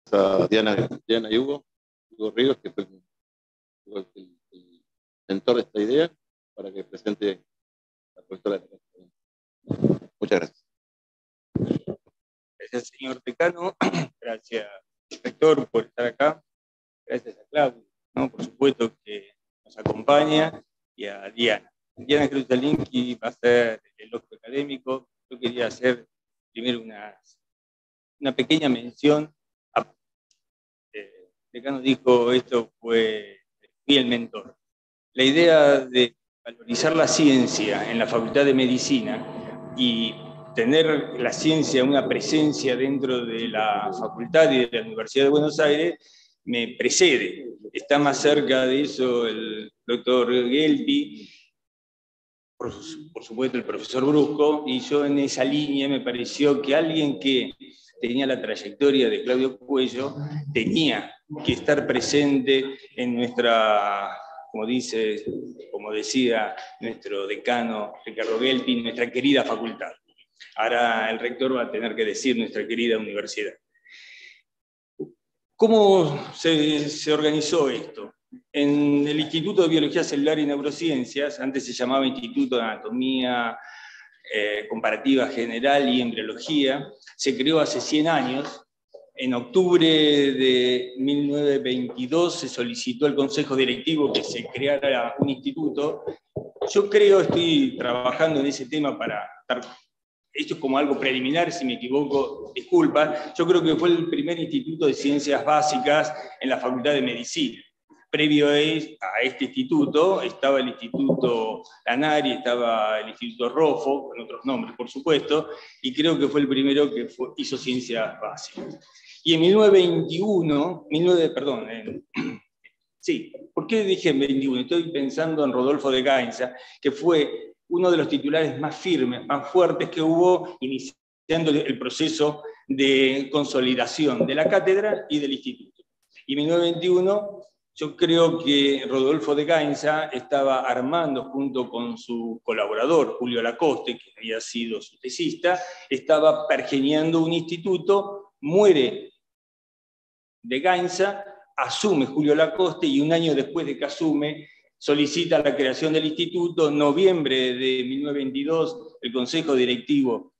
A Diana y Hugo Ríos, que fue el mentor de esta idea, para que presente la profesora. Muchas gracias. Gracias, señor decano. Gracias, rector, por estar acá. Gracias a Claudio, ¿no? Por supuesto, que nos acompaña, y a Diana. Diana Jerusalinski va a ser el elogio académico. Yo quería hacer primero una pequeña mención. El decano dijo, esto fui el mentor. La idea de valorizar la ciencia en la Facultad de Medicina y tener la ciencia una presencia dentro de la facultad y de la Universidad de Buenos Aires me precede. Está más cerca de eso el doctor Gelpi, por supuesto el profesor Brusco, y yo en esa línea me pareció que alguien que tenía la trayectoria de Claudio Cuello tenía que estar presente en nuestra, como decía nuestro decano Ricardo Gelpi, nuestra querida facultad. Ahora el rector va a tener que decir nuestra querida universidad. ¿Cómo se organizó esto? En el Instituto de Biología Celular y Neurociencias, antes se llamaba Instituto de Anatomía Comparativa General y Embriología, se creó hace 100 años. En octubre de 1922 se solicitó al Consejo Directivo que se creara un instituto. Yo estoy trabajando en ese tema para estar... Esto es como algo preliminar, si me equivoco, disculpa. Yo creo que fue el primer instituto de ciencias básicas en la Facultad de Medicina. Previo a este instituto estaba el Instituto Lanari, estaba el Instituto Roffo, con otros nombres, por supuesto, y creo que fue el primero que hizo ciencias básicas. Y en 1921, sí, ¿por qué dije en 21? Estoy pensando en Rodolfo de Gainza, que fue uno de los titulares más firmes, más fuertes que hubo, iniciando el proceso de consolidación de la cátedra y del instituto. Y en 1921, yo creo que Rodolfo de Gainza estaba armando, junto con su colaborador, Julio Lacoste, que había sido su tesista, estaba pergeñando un instituto, muere de Gainza, asume Julio Lacoste, y un año después de que asume, solicita la creación del instituto. En noviembre de 1922, el Consejo Directivo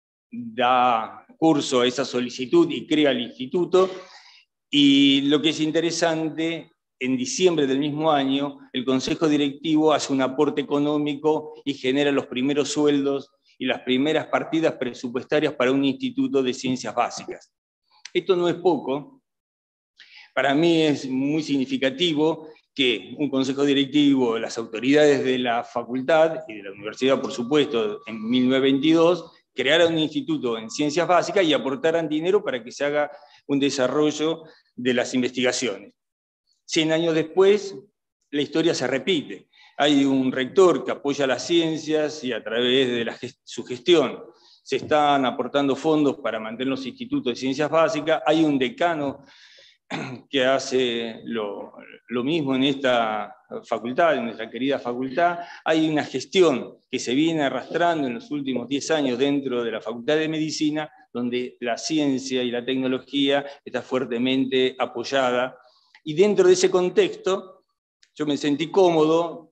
da curso a esa solicitud y crea el instituto. Y lo que es interesante, en diciembre del mismo año, el Consejo Directivo hace un aporte económico y genera los primeros sueldos y las primeras partidas presupuestarias para un instituto de ciencias básicas. Esto no es poco. Para mí es muy significativo que un consejo directivo, las autoridades de la facultad y de la universidad, por supuesto, en 1922, crearan un instituto en ciencias básicas y aportaran dinero para que se haga un desarrollo de las investigaciones. 100 años después, la historia se repite. Hay un rector que apoya las ciencias y a través de su gestión se están aportando fondos para mantener los institutos de ciencias básicas. Hay un decano que hace lo mismo en esta facultad, en nuestra querida facultad. Hay una gestión que se viene arrastrando en los últimos 10 años dentro de la Facultad de Medicina, donde la ciencia y la tecnología está fuertemente apoyada. Y dentro de ese contexto, yo me sentí cómodo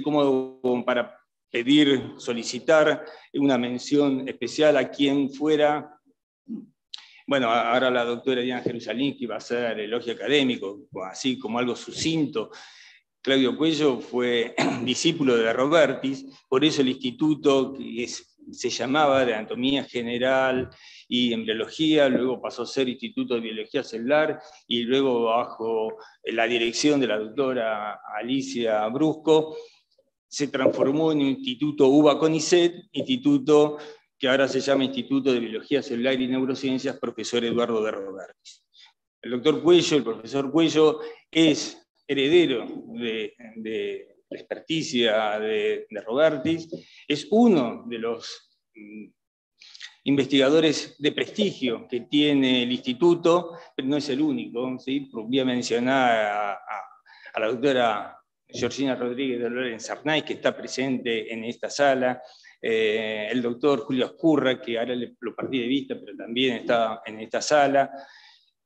para solicitar una mención especial a quien fuera. Bueno, ahora la doctora Diana Jerusalinski va a hacer el elogio académico, así como algo sucinto. Claudio Cuello fue discípulo de Robertis, por eso el instituto se llamaba de Anatomía General y Embriología, luego pasó a ser Instituto de Biología Celular, y luego bajo la dirección de la doctora Alicia Brusco, se transformó en un Instituto UBA CONICET, instituto que ahora se llama Instituto de Biología Celular y Neurociencias, profesor Eduardo de Robertis. El profesor Cuello, es heredero de la experticia de Robertis, es uno de los investigadores de prestigio que tiene el instituto, pero no es el único, ¿sí? Voy a mencionar a la doctora Georgina Rodríguez de Lorenz Arnaiz, que está presente en esta sala, el doctor Julio Ascurra, que ahora lo perdí de vista, pero también está en esta sala,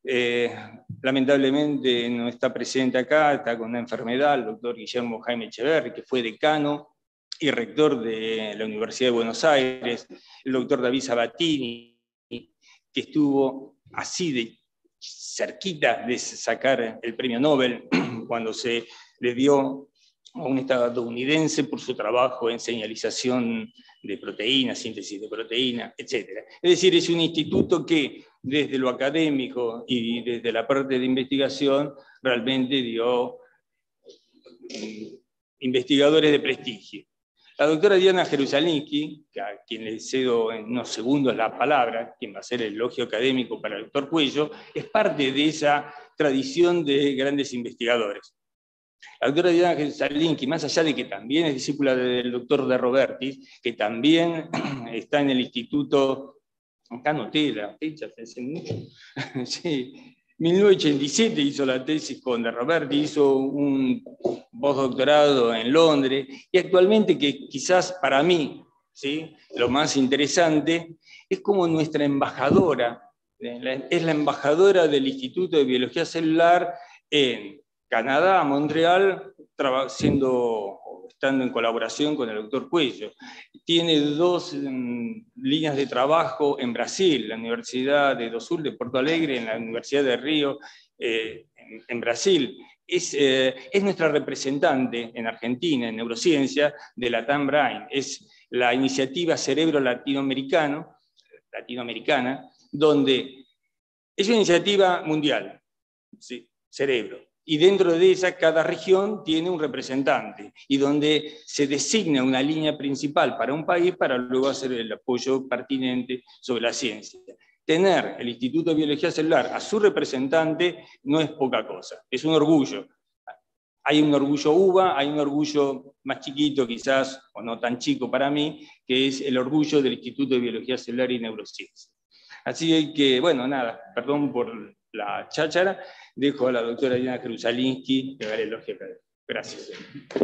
Lamentablemente no está presente acá, está con una enfermedad, el doctor Guillermo Jaime Echeverri, que fue decano y rector de la Universidad de Buenos Aires, el doctor David Sabatini, que estuvo así de cerquita de sacar el premio Nobel cuando se le dio a un estadounidense por su trabajo en señalización de proteínas, síntesis de proteínas, etc. Es decir, es un instituto que desde lo académico y desde la parte de investigación realmente dio investigadores de prestigio. La doctora Diana Jerusalinsky, a quien le cedo en unos segundos la palabra, quien va a ser el elogio académico para el doctor Cuello, es parte de esa tradición de grandes investigadores. La doctora Diana Jerusalinsky, más allá de que también es discípula del doctor De Robertis, que también está en el instituto, acá anoté la fecha, hace mucho, sí, 1987 hizo la tesis con De Roberti, hizo un postdoctorado en Londres, y actualmente, que quizás para mí, ¿sí?, lo más interesante, es como nuestra embajadora, es la embajadora del Instituto de Biología Celular en Canadá, Montreal, estando en colaboración con el doctor Cuello. Tiene 2 líneas de trabajo en Brasil, la Universidad de do Sul de Porto Alegre, en la Universidad de Río, en Brasil. Es nuestra representante en Argentina, en neurociencia, de la TAM Brain. Es la iniciativa Cerebro latinoamericana, donde es una iniciativa mundial, ¿sí? Cerebro. Y dentro de esa, cada región tiene un representante, y donde se designa una línea principal para un país para luego hacer el apoyo pertinente sobre la ciencia. Tener el Instituto de Biología Celular a su representante no es poca cosa, es un orgullo. Hay un orgullo UBA, hay un orgullo más chiquito quizás, o no tan chico para mí, que es el orgullo del Instituto de Biología Celular y Neurociencia. Así que, bueno, nada, perdón por la cháchara, dejo a la doctora Diana Jerusalinsky que daré el elogio. Gracias.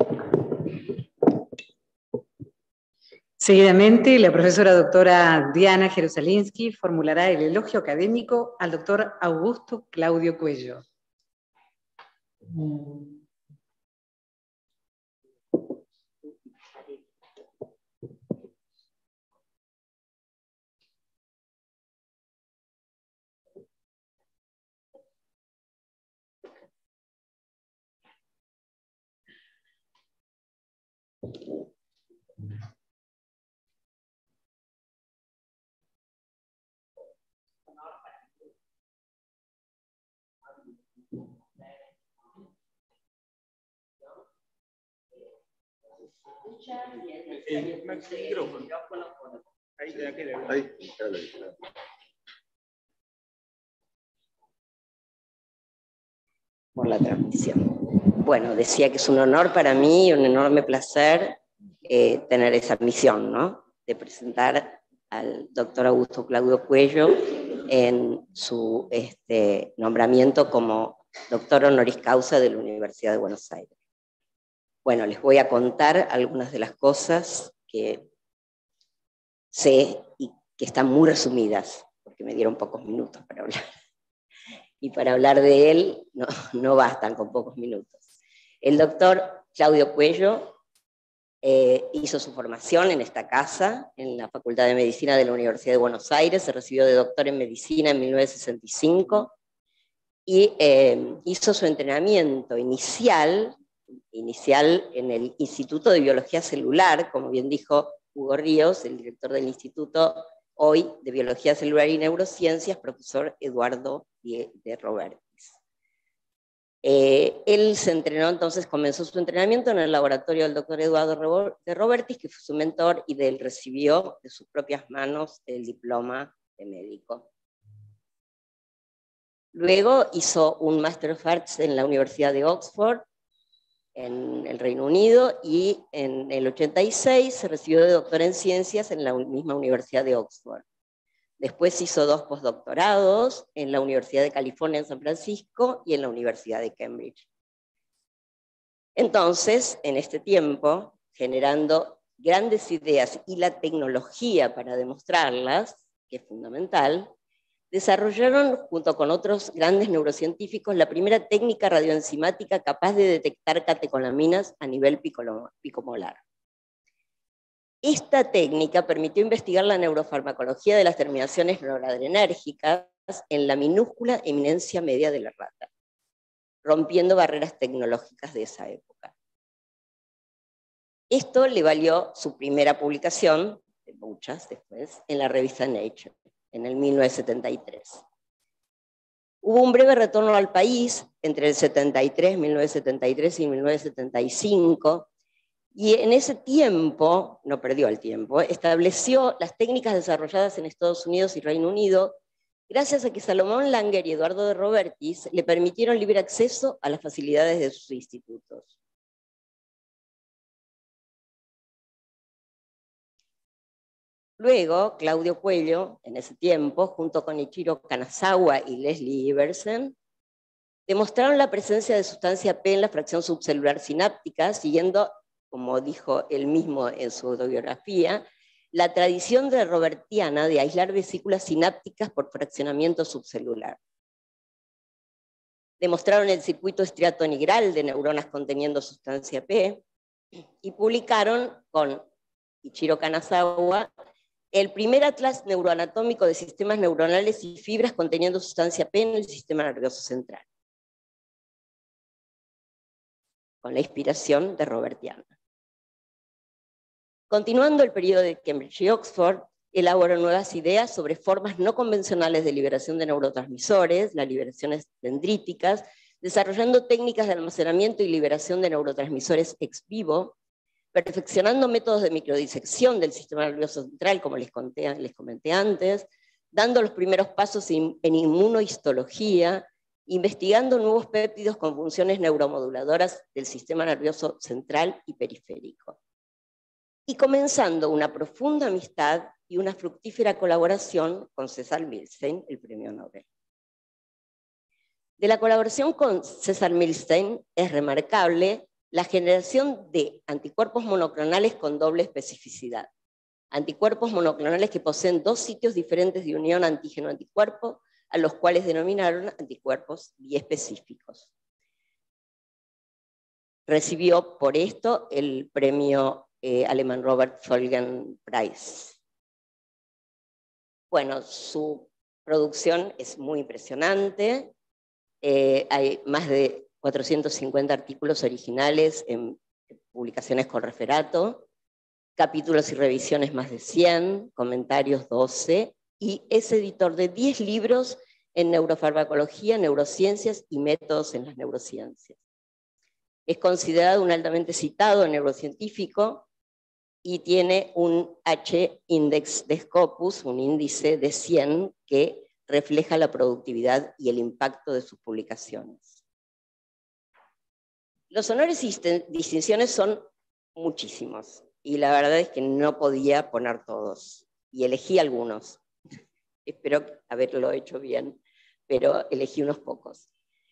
Seguidamente, la profesora doctora Diana Jerusalinsky formulará el elogio académico al doctor Augusto Claudio Cuello. Por la transmisión. Bueno, decía que es un honor para mí, un enorme placer tener esa misión, ¿no?, de presentar al doctor Augusto Claudio Cuello en su nombramiento como doctor honoris causa de la Universidad de Buenos Aires. Bueno, les voy a contar algunas de las cosas que sé y que están muy resumidas, porque me dieron pocos minutos para hablar. Y para hablar de él no bastan con pocos minutos. El doctor Claudio Cuello hizo su formación en esta casa, en la Facultad de Medicina de la Universidad de Buenos Aires, se recibió de doctor en Medicina en 1965, y hizo su entrenamiento inicial en el Instituto de Biología Celular, como bien dijo Hugo Ríos, el director del Instituto hoy de Biología Celular y Neurociencias, profesor Eduardo De Robertis. Él se entrenó, entonces comenzó su entrenamiento en el laboratorio del doctor Eduardo De Robertis, que fue su mentor, y de él recibió de sus propias manos el diploma de médico. Luego hizo un Master of Arts en la Universidad de Oxford, en el Reino Unido, y en el 86 se recibió de doctor en ciencias en la misma Universidad de Oxford. Después hizo 2 postdoctorados en la Universidad de California en San Francisco y en la Universidad de Cambridge. Entonces, en este tiempo, generando grandes ideas y la tecnología para demostrarlas, que es fundamental, desarrollaron, junto con otros grandes neurocientíficos, la primera técnica radioenzimática capaz de detectar catecolaminas a nivel picomolar. Esta técnica permitió investigar la neurofarmacología de las terminaciones noradrenérgicas en la minúscula eminencia media de la rata, rompiendo barreras tecnológicas de esa época. Esto le valió su primera publicación, de muchas después, en la revista Nature, en el 1973. Hubo un breve retorno al país entre el 1973 y 1975, y en ese tiempo, no perdió el tiempo, estableció las técnicas desarrolladas en Estados Unidos y Reino Unido, gracias a que Salomón Langer y Eduardo de Robertis le permitieron libre acceso a las facilidades de sus institutos. Luego, Claudio Cuello, en ese tiempo, junto con Ichiro Kanazawa y Leslie Iversen, demostraron la presencia de sustancia P en la fracción subcelular sináptica, siguiendo, como dijo él mismo en su autobiografía, la tradición de robertiana de aislar vesículas sinápticas por fraccionamiento subcelular. Demostraron el circuito estriatonigral de neuronas conteniendo sustancia P y publicaron con Ichiro Kanazawa el primer atlas neuroanatómico de sistemas neuronales y fibras conteniendo sustancia P en el sistema nervioso central, con la inspiración de robertiana. Continuando el periodo de Cambridge y Oxford, elaboró nuevas ideas sobre formas no convencionales de liberación de neurotransmisores, las liberaciones dendríticas, desarrollando técnicas de almacenamiento y liberación de neurotransmisores ex vivo, perfeccionando métodos de microdisección del sistema nervioso central, como les comenté antes, dando los primeros pasos en inmunohistología, investigando nuevos péptidos con funciones neuromoduladoras del sistema nervioso central y periférico, y comenzando una profunda amistad y una fructífera colaboración con César Milstein, el premio Nobel. De la colaboración con César Milstein es remarcable la generación de anticuerpos monoclonales con doble especificidad. Anticuerpos monoclonales que poseen dos sitios diferentes de unión antígeno-anticuerpo, a los cuales denominaron anticuerpos biespecíficos. Recibió por esto el premio alemán Robert Folgen Prize. Bueno, su producción es muy impresionante. Hay más de 450 artículos originales en publicaciones con referato, capítulos y revisiones más de 100, comentarios 12, y es editor de 10 libros en neurofarmacología, neurociencias y métodos en las neurociencias. Es considerado un altamente citado neurocientífico y tiene un H-index de Scopus, un índice de 100 que refleja la productividad y el impacto de sus publicaciones. Los honores y distinciones son muchísimos, y la verdad es que no podía poner todos, y elegí algunos. Espero haberlo hecho bien, pero elegí unos pocos.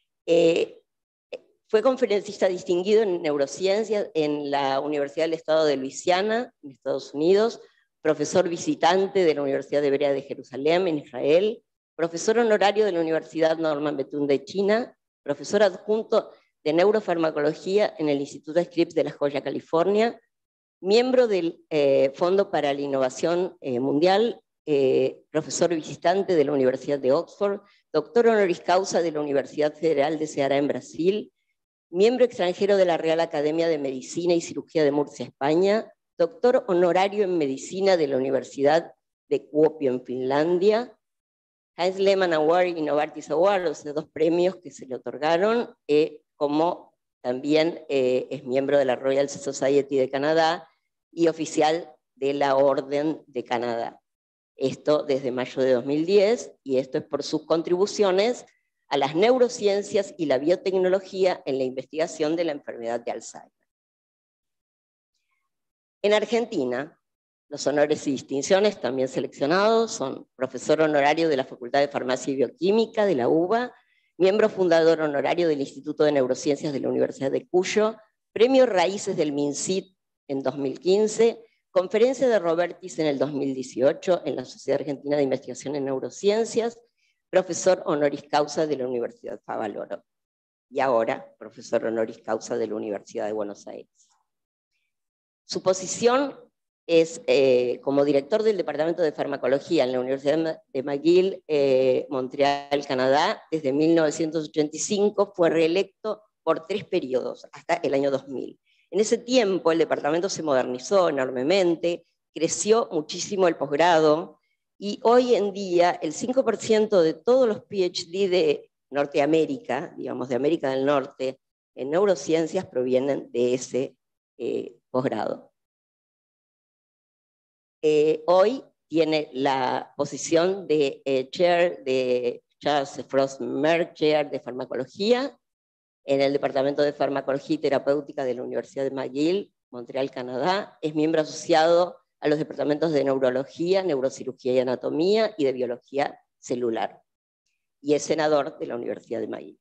Fue conferencista distinguido en neurociencias en la Universidad del Estado de Luisiana, en Estados Unidos, profesor visitante de la Universidad Hebrea de Jerusalén, en Israel, profesor honorario de la Universidad Norman Betún de China, profesor adjunto de neurofarmacología en el Instituto Scripps de La Joya, California, miembro del Fondo para la Innovación Mundial, profesor visitante de la Universidad de Oxford, doctor honoris causa de la Universidad Federal de Ceará en Brasil, miembro extranjero de la Real Academia de Medicina y Cirugía de Murcia, España, doctor honorario en Medicina de la Universidad de Kuopio en Finlandia, Heinz Lehmann Award y Novartis Award, los dos premios que se le otorgaron, como también es miembro de la Royal Society de Canadá y oficial de la Orden de Canadá. Esto desde mayo de 2010, y esto es por sus contribuciones a las neurociencias y la biotecnología en la investigación de la enfermedad de Alzheimer. En Argentina, los honores y distinciones también seleccionados son profesor honorario de la Facultad de Farmacia y Bioquímica de la UBA, miembro fundador honorario del Instituto de Neurociencias de la Universidad de Cuyo, premio Raíces del MinSIT en 2015, conferencia de Robertis en el 2018 en la Sociedad Argentina de Investigación en Neurociencias, profesor honoris causa de la Universidad Favaloro y ahora profesor honoris causa de la Universidad de Buenos Aires. Su posición es como director del Departamento de Farmacología en la Universidad de McGill, Montreal, Canadá. Desde 1985 fue reelecto por 3 periodos, hasta el año 2000. En ese tiempo el departamento se modernizó enormemente, creció muchísimo el posgrado, y hoy en día el 5% de todos los PhD de Norteamérica, digamos de América del Norte, en neurociencias provienen de ese posgrado. Hoy tiene la posición de Chair de Charles Frost Merck, Chair de Farmacología, en el Departamento de Farmacología y Terapéutica de la Universidad de McGill, Montreal, Canadá. Es miembro asociado a los departamentos de Neurología, Neurocirugía y Anatomía y de Biología Celular. Y es senador de la Universidad de McGill.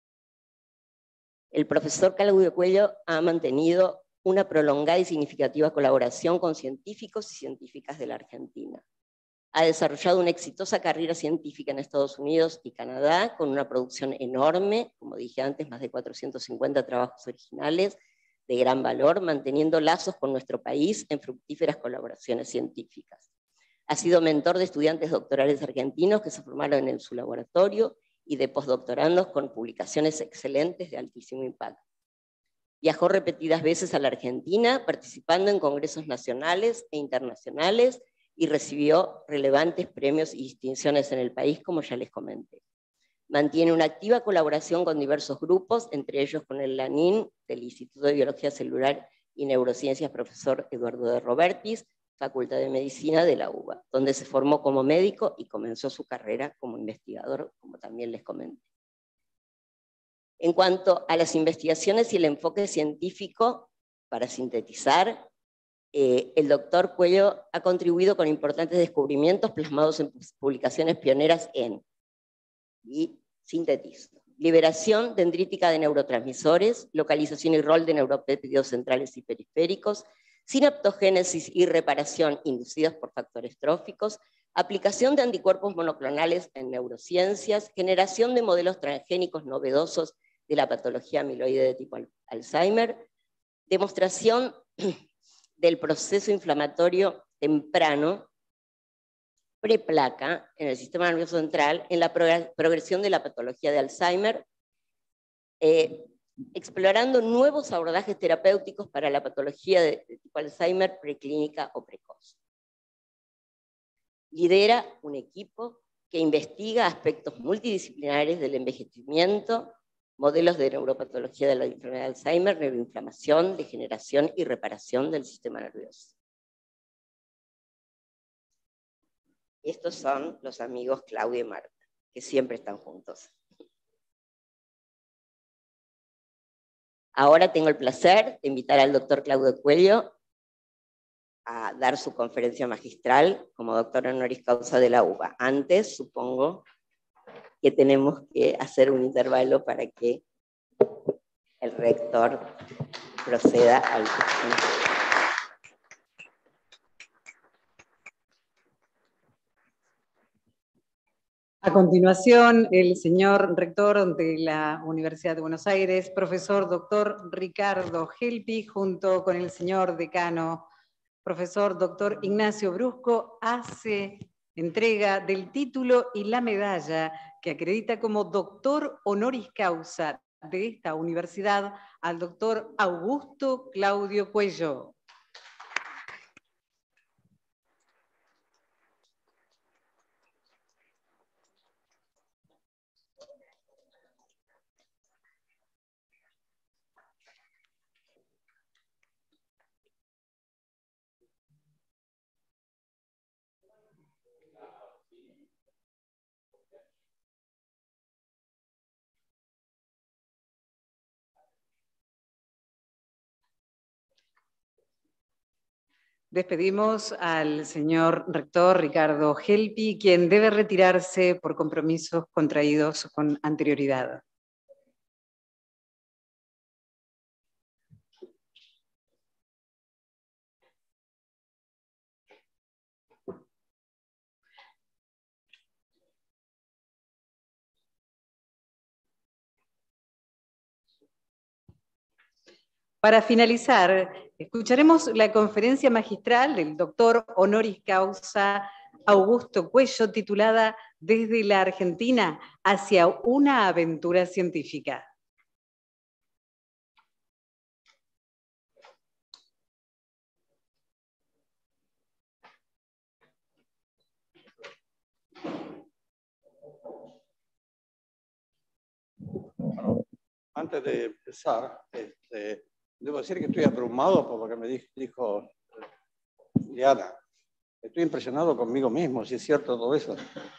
El profesor Claudio Cuello ha mantenido una prolongada y significativa colaboración con científicos y científicas de la Argentina. Ha desarrollado una exitosa carrera científica en Estados Unidos y Canadá, con una producción enorme, como dije antes, más de 450 trabajos originales de gran valor, manteniendo lazos con nuestro país en fructíferas colaboraciones científicas. Ha sido mentor de estudiantes doctorales argentinos que se formaron en su laboratorio y de postdoctorandos con publicaciones excelentes de altísimo impacto. Viajó repetidas veces a la Argentina, participando en congresos nacionales e internacionales, y recibió relevantes premios y distinciones en el país, como ya les comenté. Mantiene una activa colaboración con diversos grupos, entre ellos con el LANIN del Instituto de Biología Celular y Neurociencias, profesor Eduardo de Robertis, Facultad de Medicina de la UBA, donde se formó como médico y comenzó su carrera como investigador, como también les comenté. En cuanto a las investigaciones y el enfoque científico, para sintetizar, el doctor Cuello ha contribuido con importantes descubrimientos plasmados en publicaciones pioneras en, y sintetizo, liberación dendrítica de neurotransmisores, localización y rol de neuropéptidos centrales y periféricos, sinaptogénesis y reparación inducidas por factores tróficos, aplicación de anticuerpos monoclonales en neurociencias, generación de modelos transgénicos novedosos de la patología amiloide de tipo Alzheimer, demostración del proceso inflamatorio temprano, preplaca, en el sistema nervioso central, en la progresión de la patología de Alzheimer, explorando nuevos abordajes terapéuticos para la patología de tipo Alzheimer preclínica o precoz. Lidera un equipo que investiga aspectos multidisciplinares del envejecimiento, modelos de neuropatología de la enfermedad de Alzheimer, neuroinflamación, degeneración y reparación del sistema nervioso. Estos son los amigos Claudia y Marta, que siempre están juntos. Ahora tengo el placer de invitar al doctor Claudio Cuello a dar su conferencia magistral como doctor honoris causa de la UBA. Antes, supongo que tenemos que hacer un intervalo para que el rector proceda al... A continuación, el señor rector de la Universidad de Buenos Aires, profesor doctor Ricardo Helpi, junto con el señor decano, profesor doctor Ignacio Brusco, hace entrega del título y la medalla que acredita como doctor honoris causa de esta universidad al doctor Augusto Claudio Cuello. Despedimos al señor rector Ricardo Helpi, quien debe retirarse por compromisos contraídos con anterioridad. Para finalizar, escucharemos la conferencia magistral del doctor honoris causa Augusto Cuello, titulada Desde la Argentina hacia una aventura científica. Antes de empezar, debo decir que estoy abrumado por lo que me dijo Diana. Estoy impresionado conmigo mismo, si es cierto todo eso.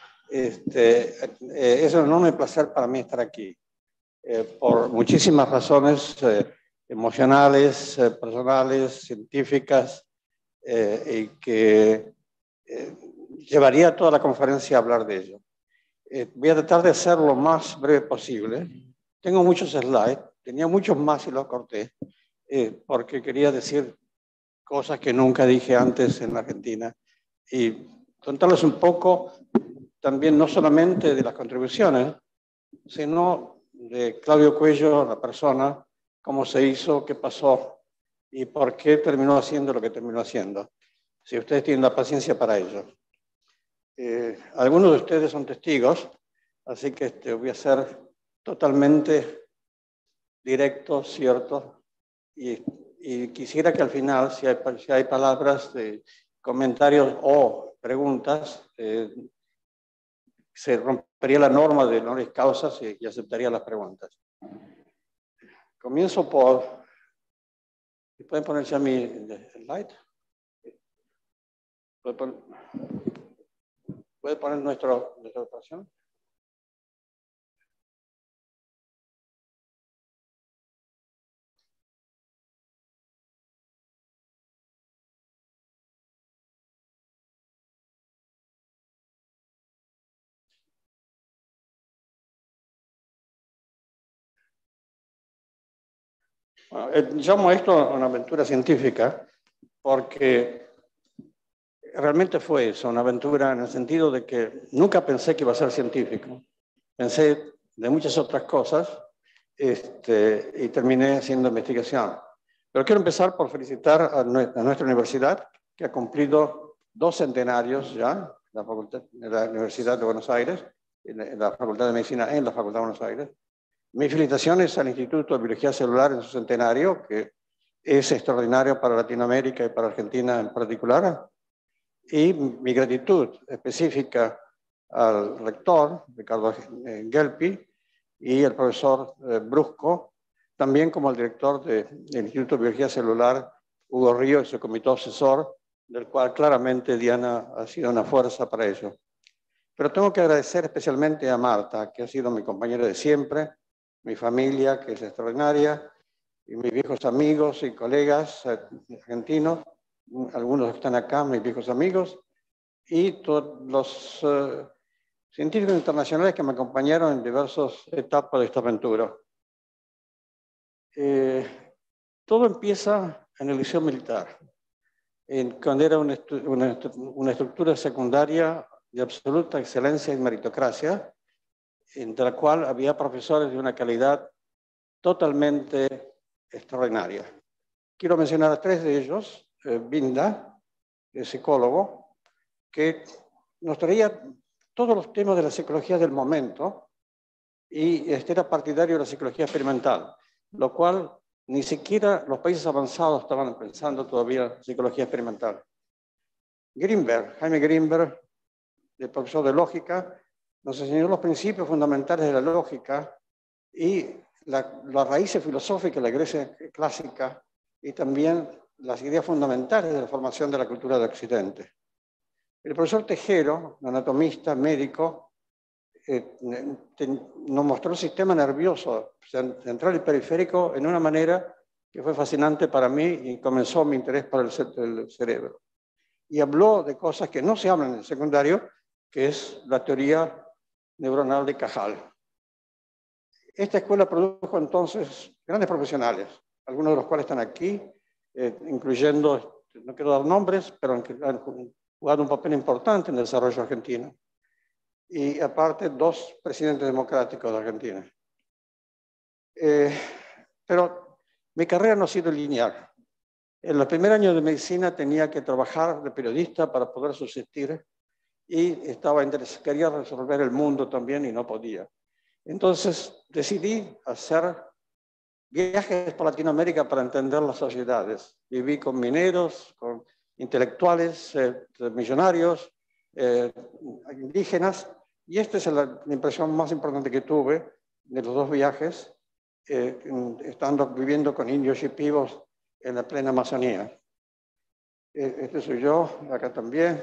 Es un enorme placer para mí estar aquí, por muchísimas razones emocionales, personales, científicas, y que llevaría toda la conferencia a hablar de ello. Voy a tratar de ser lo más breve posible. Tengo muchos slides, tenía muchos más y los corté, porque quería decir cosas que nunca dije antes en la Argentina y contarles un poco también no solamente de las contribuciones, sino de Claudio Cuello, la persona, cómo se hizo, qué pasó y por qué terminó haciendo lo que terminó haciendo, si ustedes tienen la paciencia para ello. Algunos de ustedes son testigos, así que voy a ser totalmente directo, cierto, y quisiera que al final, si hay palabras, comentarios o preguntas, se rompería la norma de honoris causa y aceptaría las preguntas. Comienzo por... ¿Pueden poner ya mi slide? ¿Puede poner nuestra operación? Bueno, llamo esto una aventura científica porque realmente fue eso, una aventura en el sentido de que nunca pensé que iba a ser científico. Pensé de muchas otras cosas y terminé haciendo investigación. Pero quiero empezar por felicitar a nuestra universidad, que ha cumplido 2 centenarios ya, la Universidad de Buenos Aires, la Facultad de Medicina en la Facultad de Buenos Aires. Mis felicitaciones al Instituto de Biología Celular en su centenario, que es extraordinario para Latinoamérica y para Argentina en particular. Y mi gratitud específica al rector, Ricardo Gelpi, y al profesor Brusco, también como al director del Instituto de Biología Celular, Hugo Río, y su comité asesor, del cual claramente Diana ha sido una fuerza para ello. Pero tengo que agradecer especialmente a Marta, que ha sido mi compañera de siempre, mi familia, que es extraordinaria, y mis viejos amigos y colegas argentinos, algunos están acá, mis viejos amigos, y todos los científicos internacionales que me acompañaron en diversas etapas de esta aventura. Todo empieza en el Liceo Militar, cuando era una estructura secundaria de absoluta excelencia y meritocracia, entre la cual había profesores de una calidad totalmente extraordinaria. Quiero mencionar a 3 de ellos. Binda, el psicólogo, que nos traía todos los temas de la psicología del momento y era partidario de la psicología experimental, lo cual ni siquiera los países avanzados estaban pensando todavía en psicología experimental. Greenberg, Jaime Greenberg, el profesor de lógica, nos enseñó los principios fundamentales de la lógica y las raíces filosóficas de la Grecia clásica y también las ideas fundamentales de la formación de la cultura de Occidente. El profesor Tejero, anatomista, médico, nos mostró el sistema nervioso central y periférico en una manera que fue fascinante para mí y comenzó mi interés por el cerebro. Y habló de cosas que no se hablan en el secundario, que es la teoría neuronal de Cajal. Esta escuela produjo entonces grandes profesionales, algunos de los cuales están aquí, incluyendo, no quiero dar nombres, pero han jugado un papel importante en el desarrollo argentino. Y aparte, 2 presidentes democráticos de Argentina. Pero Mi carrera no ha sido lineal. En los primeros años de medicina tenía que trabajar de periodista para poder subsistir y quería resolver el mundo también y no podía. Entonces decidí hacer viajes por Latinoamérica para entender las sociedades. Viví con mineros, con intelectuales, millonarios, indígenas, y esta es la impresión más importante que tuve de los 2 viajes, viviendo con indios shipibos en la plena Amazonía. Este soy yo, acá también.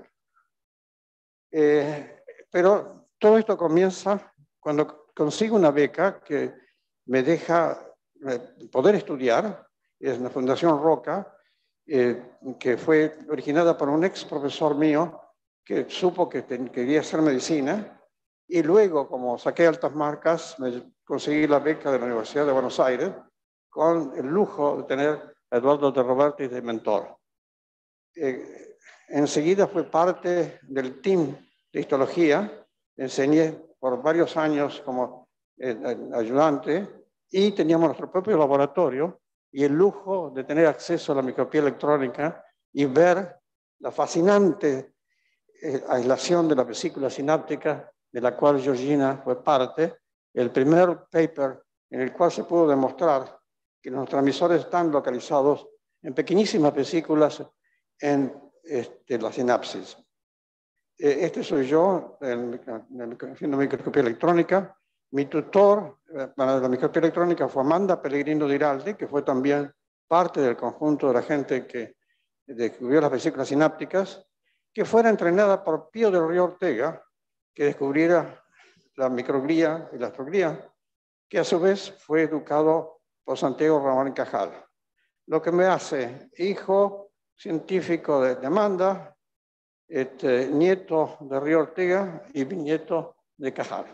Pero todo esto comienza cuando consigo una beca que me deja poder estudiar. Es la Fundación Roca, que fue originada por un ex profesor mío que supo que quería hacer medicina, y luego, como saqué altas marcas, me conseguí la beca de la Universidad de Buenos Aires con el lujo de tener a Eduardo de Robertis de mentor. Enseguida fue parte del team de histología, enseñé por varios años como ayudante y teníamos nuestro propio laboratorio y el lujo de tener acceso a la microscopía electrónica y ver la fascinante aislación de la vesícula sináptica, de la cual Georgina fue parte, el primer paper en el cual se pudo demostrar que los transmisores están localizados en pequeñísimas vesículas en la sinapsis. Este soy yo, haciendo microscopía electrónica. Mi tutor para la microscopía electrónica fue Amanda Pellegrino Diralde, que fue también parte del conjunto de la gente que descubrió las vesículas sinápticas, que fuera entrenada por Pío del Río Ortega, que descubriera la microglía y la astroglía, que a su vez fue educado por Santiago Ramón y Cajal. Lo que me hace hijo científico de Amanda, nieto de Río Ortega y bisnieto de Cajal.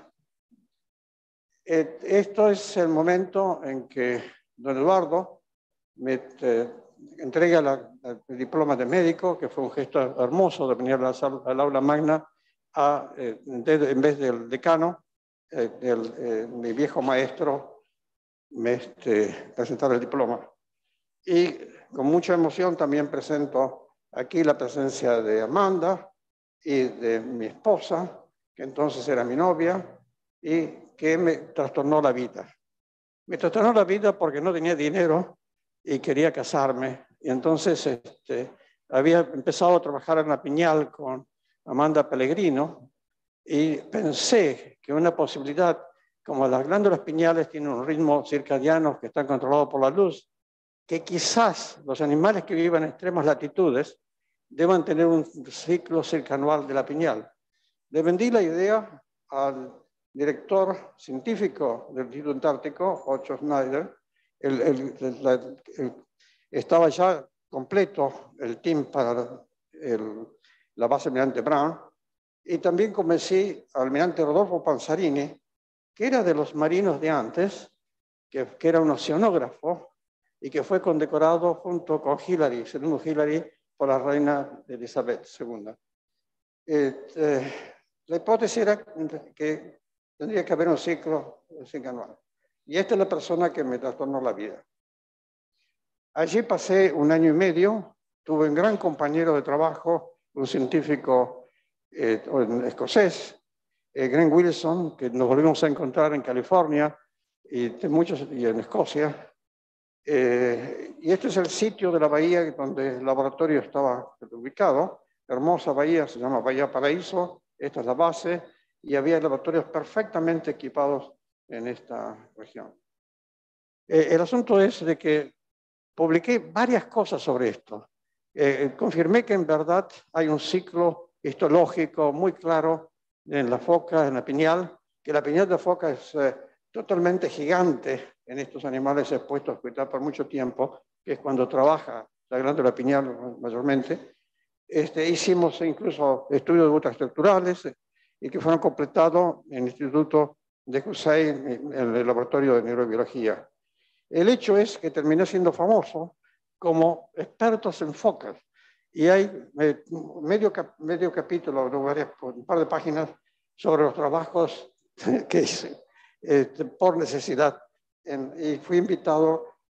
Esto es el momento en que don Eduardo me entrega el diploma de médico, que fue un gesto hermoso de venir al aula magna en vez del decano, mi viejo maestro, me presentar el diploma. Y con mucha emoción también presento aquí la presencia de Amanda y de mi esposa, que entonces era mi novia, y que me trastornó la vida. Me trastornó la vida porque no tenía dinero y quería casarme. Y entonces había empezado a trabajar en la Piñal con Amanda Pellegrino y pensé que una posibilidad, como las glándulas pineales tienen un ritmo circadiano que está controlado por la luz, que quizás los animales que viven en extremas latitudes deban tener un ciclo circanual de la pineal. Le vendí la idea al director científico del Instituto Antártico, Ocho Schneider. Estaba ya completo el team para la base Almirante Brown, y también convencí al almirante Rodolfo Panzarini, que era de los marinos de antes, que era un oceanógrafo, y que fue condecorado junto con Hillary, segundo Hillary, por la reina Elizabeth II. La hipótesis era que tendría que haber un ciclo anual. Y esta es la persona que me trastornó la vida. Allí pasé 1 año y medio, tuve un gran compañero de trabajo, un científico escocés, Graham Wilson, que nos volvimos a encontrar en California y en Escocia. Y este es el sitio de la bahía donde el laboratorio estaba ubicado. Hermosa bahía, se llama Bahía Paraíso. Esta es la base y había laboratorios perfectamente equipados en esta región. El asunto es de que publiqué varias cosas sobre esto. Confirmé que en verdad hay un ciclo histológico muy claro en la foca, en la pineal, que la pineal de foca es totalmente gigante en estos animales expuestos a hospital por mucho tiempo, que es cuando trabaja la glándula pineal mayormente. Hicimos incluso estudios ultraestructurales y que fueron completados en el Instituto de Hussein, en el laboratorio de neurobiología. El hecho es que terminé siendo famoso como expertos en focas. Y hay medio capítulo, un par de páginas, sobre los trabajos que hice por necesidad. Y fui invitado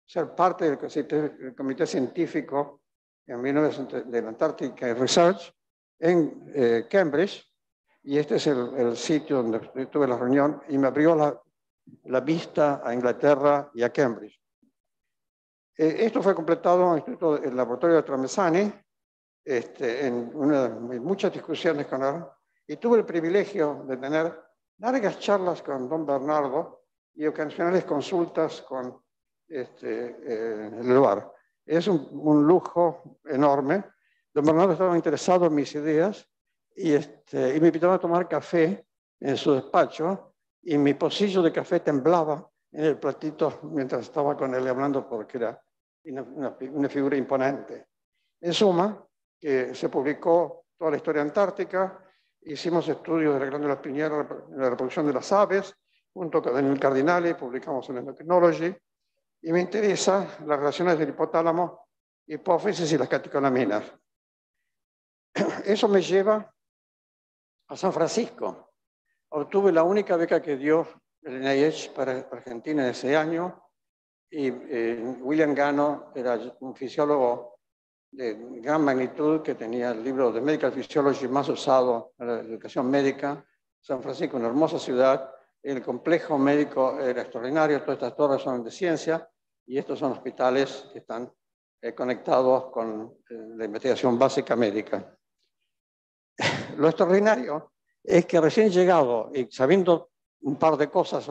ser parte del comité científico en 1900 de la Antarctic Research en Cambridge, y este es el sitio donde tuve la reunión y me abrió la vista a Inglaterra y a Cambridge. Esto fue completado en el laboratorio de Tramezzani, en muchas discusiones con él, y tuve el privilegio de tener largas charlas con don Bernardo y ocasionales consultas con el lugar. Es un lujo enorme. Don Bernardo estaba interesado en mis ideas y me invitaba a tomar café en su despacho, y mi pocillo de café temblaba en el platito mientras estaba con él hablando, porque era una figura imponente. En suma, que se publicó toda la historia antártica, hicimos estudios de la glándula pineal en la reproducción de las aves, junto con Daniel Cardinale, publicamos en Endocrinology, y me interesa las relaciones del hipotálamo, hipófisis y las catecolaminas. Eso me lleva a San Francisco. Obtuve la única beca que dio el NIH para Argentina ese año, y William Gano era un fisiólogo de gran magnitud que tenía el libro de Medical Physiology más usado en la educación médica. San Francisco, una hermosa ciudad, el complejo médico era extraordinario, todas estas torres son de ciencia y estos son hospitales que están conectados con la investigación básica médica. Lo extraordinario es que recién llegado y sabiendo un par de cosas,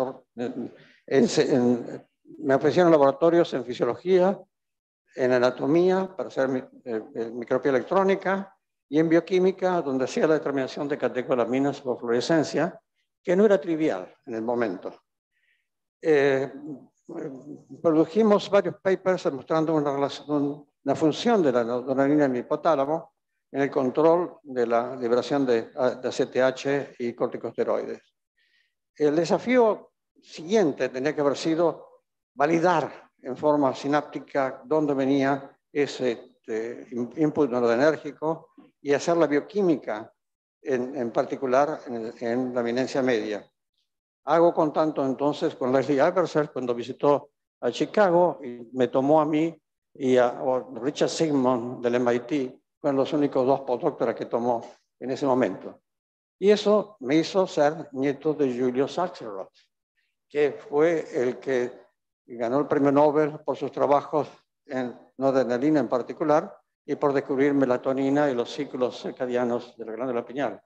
me ofrecieron laboratorios en fisiología, en anatomía para hacer microscopía electrónica, y en bioquímica, donde hacía la determinación de catecolaminas por fluorescencia, que no era trivial en el momento. Produjimos varios papers demostrando una función de la adrenalina en el hipotálamo en el control de la liberación de ACTH y corticosteroides. El desafío siguiente tenía que haber sido validar en forma sináptica dónde venía ese input noradrenérgico y hacer la bioquímica, en particular en la eminencia media. Hago contacto entonces con Leslie Iverser cuando visitó a Chicago y me tomó a mí y a Richard Sigmund del MIT, fueron los únicos dos postdoctoras que tomó en ese momento. Y eso me hizo ser nieto de Julius Axelrod, que fue el que ganó el premio Nobel por sus trabajos en noradrenalina en particular y por descubrir melatonina y los ciclos circadianos de la glándula pineal.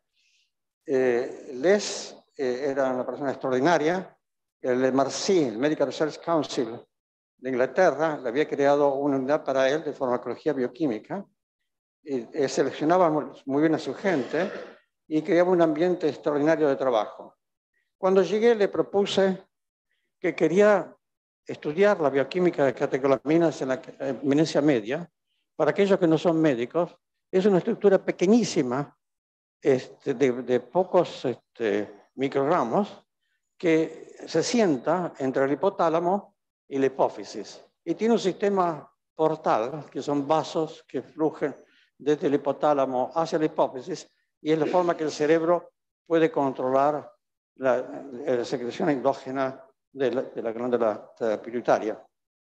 Les era una persona extraordinaria. El MRC, el Medical Research Council de Inglaterra, le había creado una unidad para él de farmacología bioquímica. Seleccionaba muy bien a su gente y creaba un ambiente extraordinario de trabajo. Cuando llegué le propuse que quería estudiar la bioquímica de catecolaminas en la eminencia media. Para aquellos que no son médicos, es una estructura pequeñísima de pocos microgramos que se sienta entre el hipotálamo y la hipófisis. Y tiene un sistema portal, que son vasos que fluyen desde el hipotálamo hacia la hipófisis, y es la forma que el cerebro puede controlar la secreción endógena de la glándula pituitaria.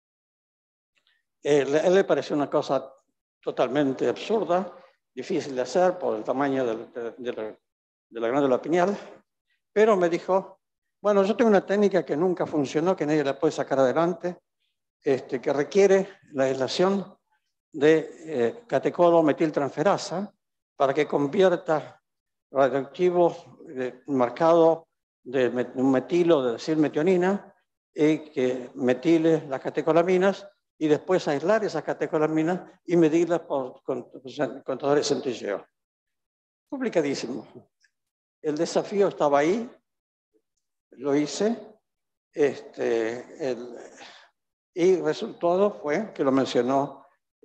A él le pareció una cosa totalmente absurda, difícil de hacer por el tamaño de la glándula pineal, pero me dijo, bueno, yo tengo una técnica que nunca funcionó, que nadie la puede sacar adelante, que requiere la aislación de catecol-metiltransferasa para que convierta radioactivo marcado de un metilo de desilmetionina y que metile las catecolaminas y después aislar esas catecolaminas y medirlas por contadores de centelleo. Complicadísimo. El desafío estaba ahí, lo hice, y el resultado fue, que lo mencionó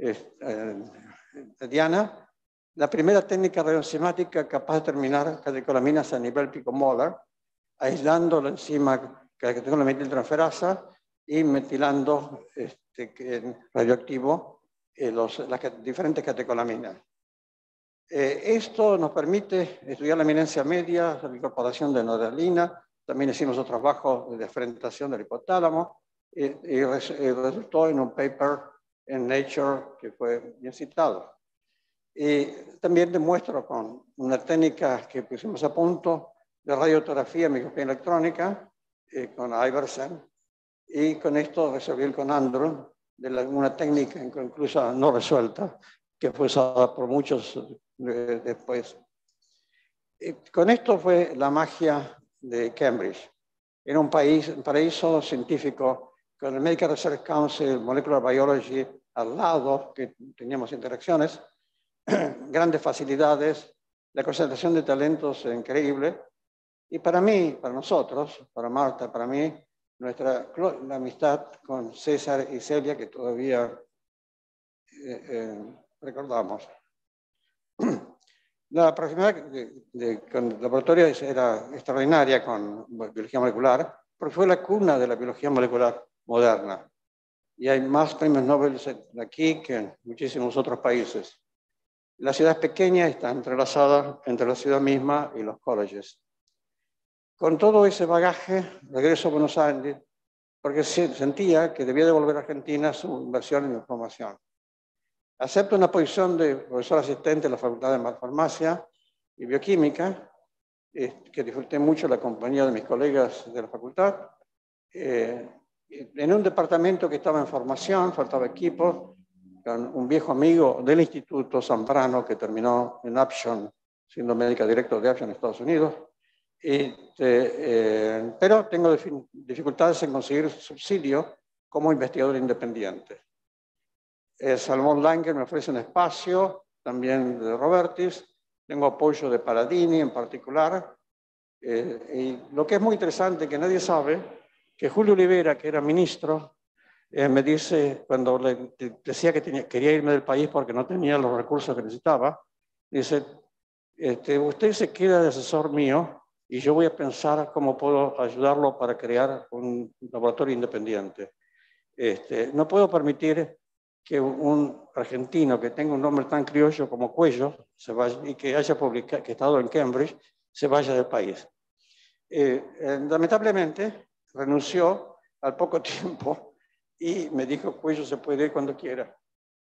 Diana, la primera técnica radioenzimática capaz de determinar catecolaminas a nivel picomolar, aislando la enzima catecolamitiltransferasa y metilando radioactivo las diferentes catecolaminas. Esto nos permite estudiar la eminencia media, la incorporación de noradrenalina. También hicimos otros trabajos de diferenciación del hipotálamo. y resultó en un paper en Nature que fue bien citado. Y también demuestro con una técnica que pusimos a punto de radiografía microscopía electrónica con Iversen, y con esto resolví el conundrum de una técnica incluso no resuelta que fue usada por muchos después. Con esto fue la magia de Cambridge. Era un paraíso científico con el Medical Research Council, Molecular Biology al lado, que teníamos interacciones, grandes facilidades, la concentración de talentos increíble. Y para mí, para nosotros, para Marta, para mí, la amistad con César y Celia, que todavía recordamos. La proximidad con el laboratorio era extraordinaria con biología molecular, porque fue la cuna de la biología molecular moderna. Y hay más premios Nobel aquí que en muchísimos otros países. La ciudad es pequeña, está entrelazada entre la ciudad misma y los colleges. Con todo ese bagaje, regreso a Buenos Aires, porque sentía que debía devolver a Argentina su inversión en información. Acepto una posición de profesor asistente en la Facultad de Farmacia y Bioquímica, que disfruté mucho la compañía de mis colegas de la facultad, en un departamento que estaba en formación, faltaba equipo, con un viejo amigo del Instituto Zambrano que terminó en Upjohn, siendo médico director de Upjohn en Estados Unidos. Pero tengo dificultades en conseguir subsidio como investigador independiente. Salomón Langer me ofrece un espacio, también de Robertis, tengo apoyo de Paladini en particular, y lo que es muy interesante, que nadie sabe, que Julio Olivera, que era ministro, me dice, cuando le decía que quería irme del país porque no tenía los recursos que necesitaba, dice, usted se queda de asesor mío y yo voy a pensar cómo puedo ayudarlo para crear un laboratorio independiente. No puedo permitir que un argentino que tenga un nombre tan criollo como Cuello se vaya, y que haya publicado, que ha estado en Cambridge, se vaya del país. Lamentablemente renunció al poco tiempo y me dijo, Cuello se puede ir cuando quiera.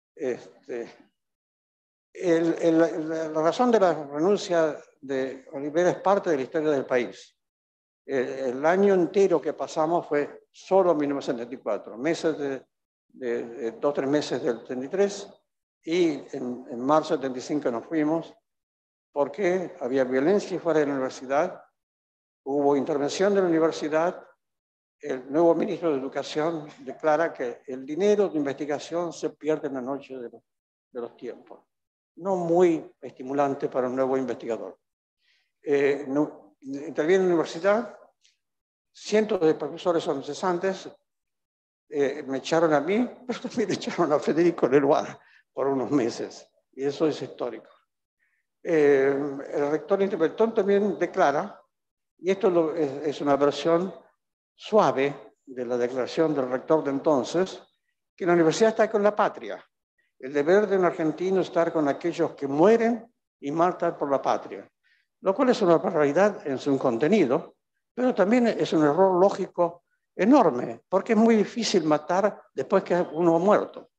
La razón de la renuncia de Olivera es parte de la historia del país. El año entero que pasamos fue solo 1974, meses de 2 o 3 meses del 73, y en marzo del 75 nos fuimos porque había violencia fuera de la universidad, hubo intervención de la universidad, el nuevo ministro de Educación declara que el dinero de investigación se pierde en la noche de los tiempos. No muy estimulante para un nuevo investigador. Interviene en la universidad, cientos de profesores son cesantes, me echaron a mí, pero también echaron a Federico Leloir por unos meses, y eso es histórico. El rector Interventor también declara, y esto es una versión suave de la declaración del rector de entonces, que la universidad está con la patria. El deber de un argentino es estar con aquellos que mueren y matan por la patria, lo cual es una barbaridad en su contenido, pero también es un error lógico enorme, porque es muy difícil matar después que uno ha muerto.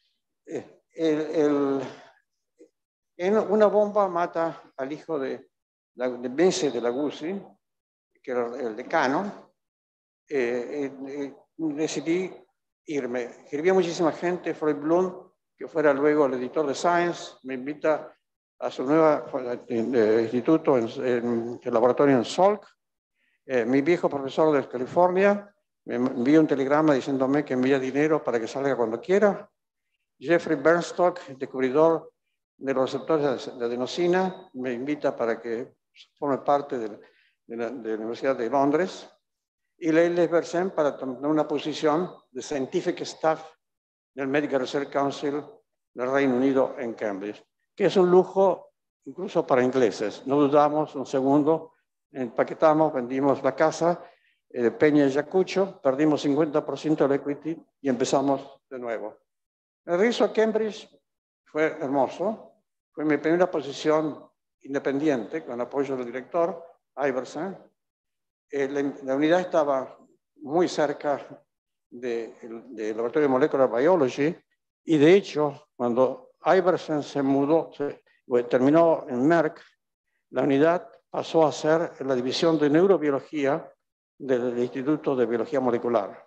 Una bomba mata al hijo de Mese de la Guzzi, que era el decano. Decidí irme. Escribía muchísima gente, Freud Blum, que fuera luego el editor de Science, me invita a su nuevo instituto, en el laboratorio en Salk. Mi viejo profesor de California me envía un telegrama diciéndome que envía dinero para que salga cuando quiera. Jeffrey Bernstock, descubridor de los receptores de adenosina, me invita para que forme parte de la Universidad de Londres. Y Leila Bersen para tomar una posición de Scientific Staff del Medical Research Council del Reino Unido en Cambridge, que es un lujo incluso para ingleses. No dudamos un segundo, empaquetamos, vendimos la casa, Peña y Yacucho, perdimos 50% del equity y empezamos de nuevo. El regreso a Cambridge fue hermoso, fue mi primera posición independiente con apoyo del director Iversen. La unidad estaba muy cerca del Laboratorio de Molecular Biology, y de hecho, cuando Iversen se mudó, terminó en Merck, la unidad pasó a ser la división de neurobiología del Instituto de Biología Molecular.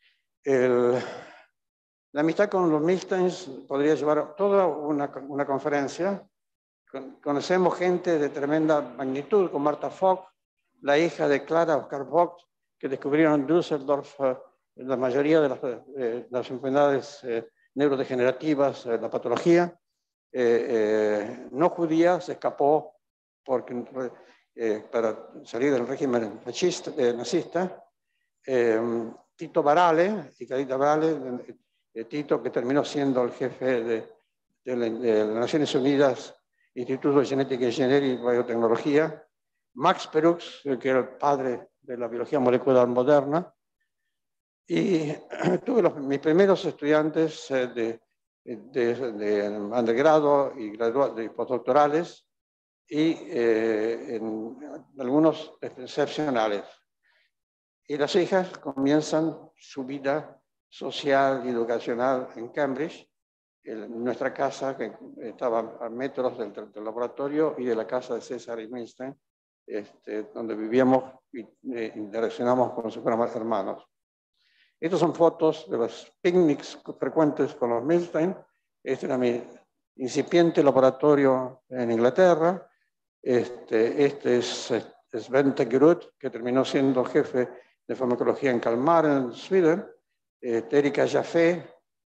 La amistad con los Milsteins podría llevar toda una conferencia. Conocemos gente de tremenda magnitud, como Martha Fock, la hija de Clara Oscar Fock, que descubrieron en Düsseldorf la mayoría de las enfermedades neurodegenerativas, la patología. No judía, se escapó para salir del régimen nazista. Tito Barale, y Carita Barale, Tito, que terminó siendo el jefe de las Naciones Unidas, Instituto de Genética y Ingeniería y Biotecnología. Max Perux, que era el padre de la biología molecular moderna. Y tuve mis primeros estudiantes de undergrado y postdoctorales, y algunos excepcionales. Y las hijas comienzan su vida social y educacional en Cambridge, en nuestra casa, que estaba a metros del laboratorio y de la casa de César y Milstein, donde vivíamos y interaccionamos como si fuéramos hermanos. Estas son fotos de los picnics frecuentes con los Milstein. Este era mi incipiente laboratorio en Inglaterra. Este es Sven Tegerud, que terminó siendo jefe de farmacología en Kalmar, en Sweden. Erika Jaffé,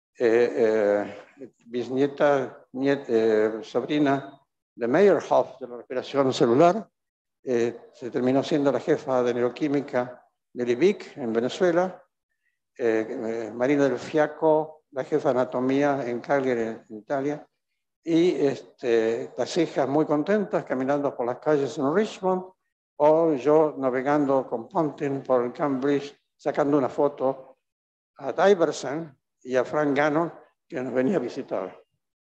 bisnieta, sobrina de Meyerhoff, de la respiración celular. Se terminó siendo la jefa de neuroquímica de l'IBIC en Venezuela. Marina del Fiaco, la jefa de anatomía en Cagliari, en Italia. Y las hijas muy contentas caminando por las calles en Richmond, o yo navegando con Ponting por el Cambridge, sacando una foto a Iversen y a Frank Gannon, que nos venía a visitar.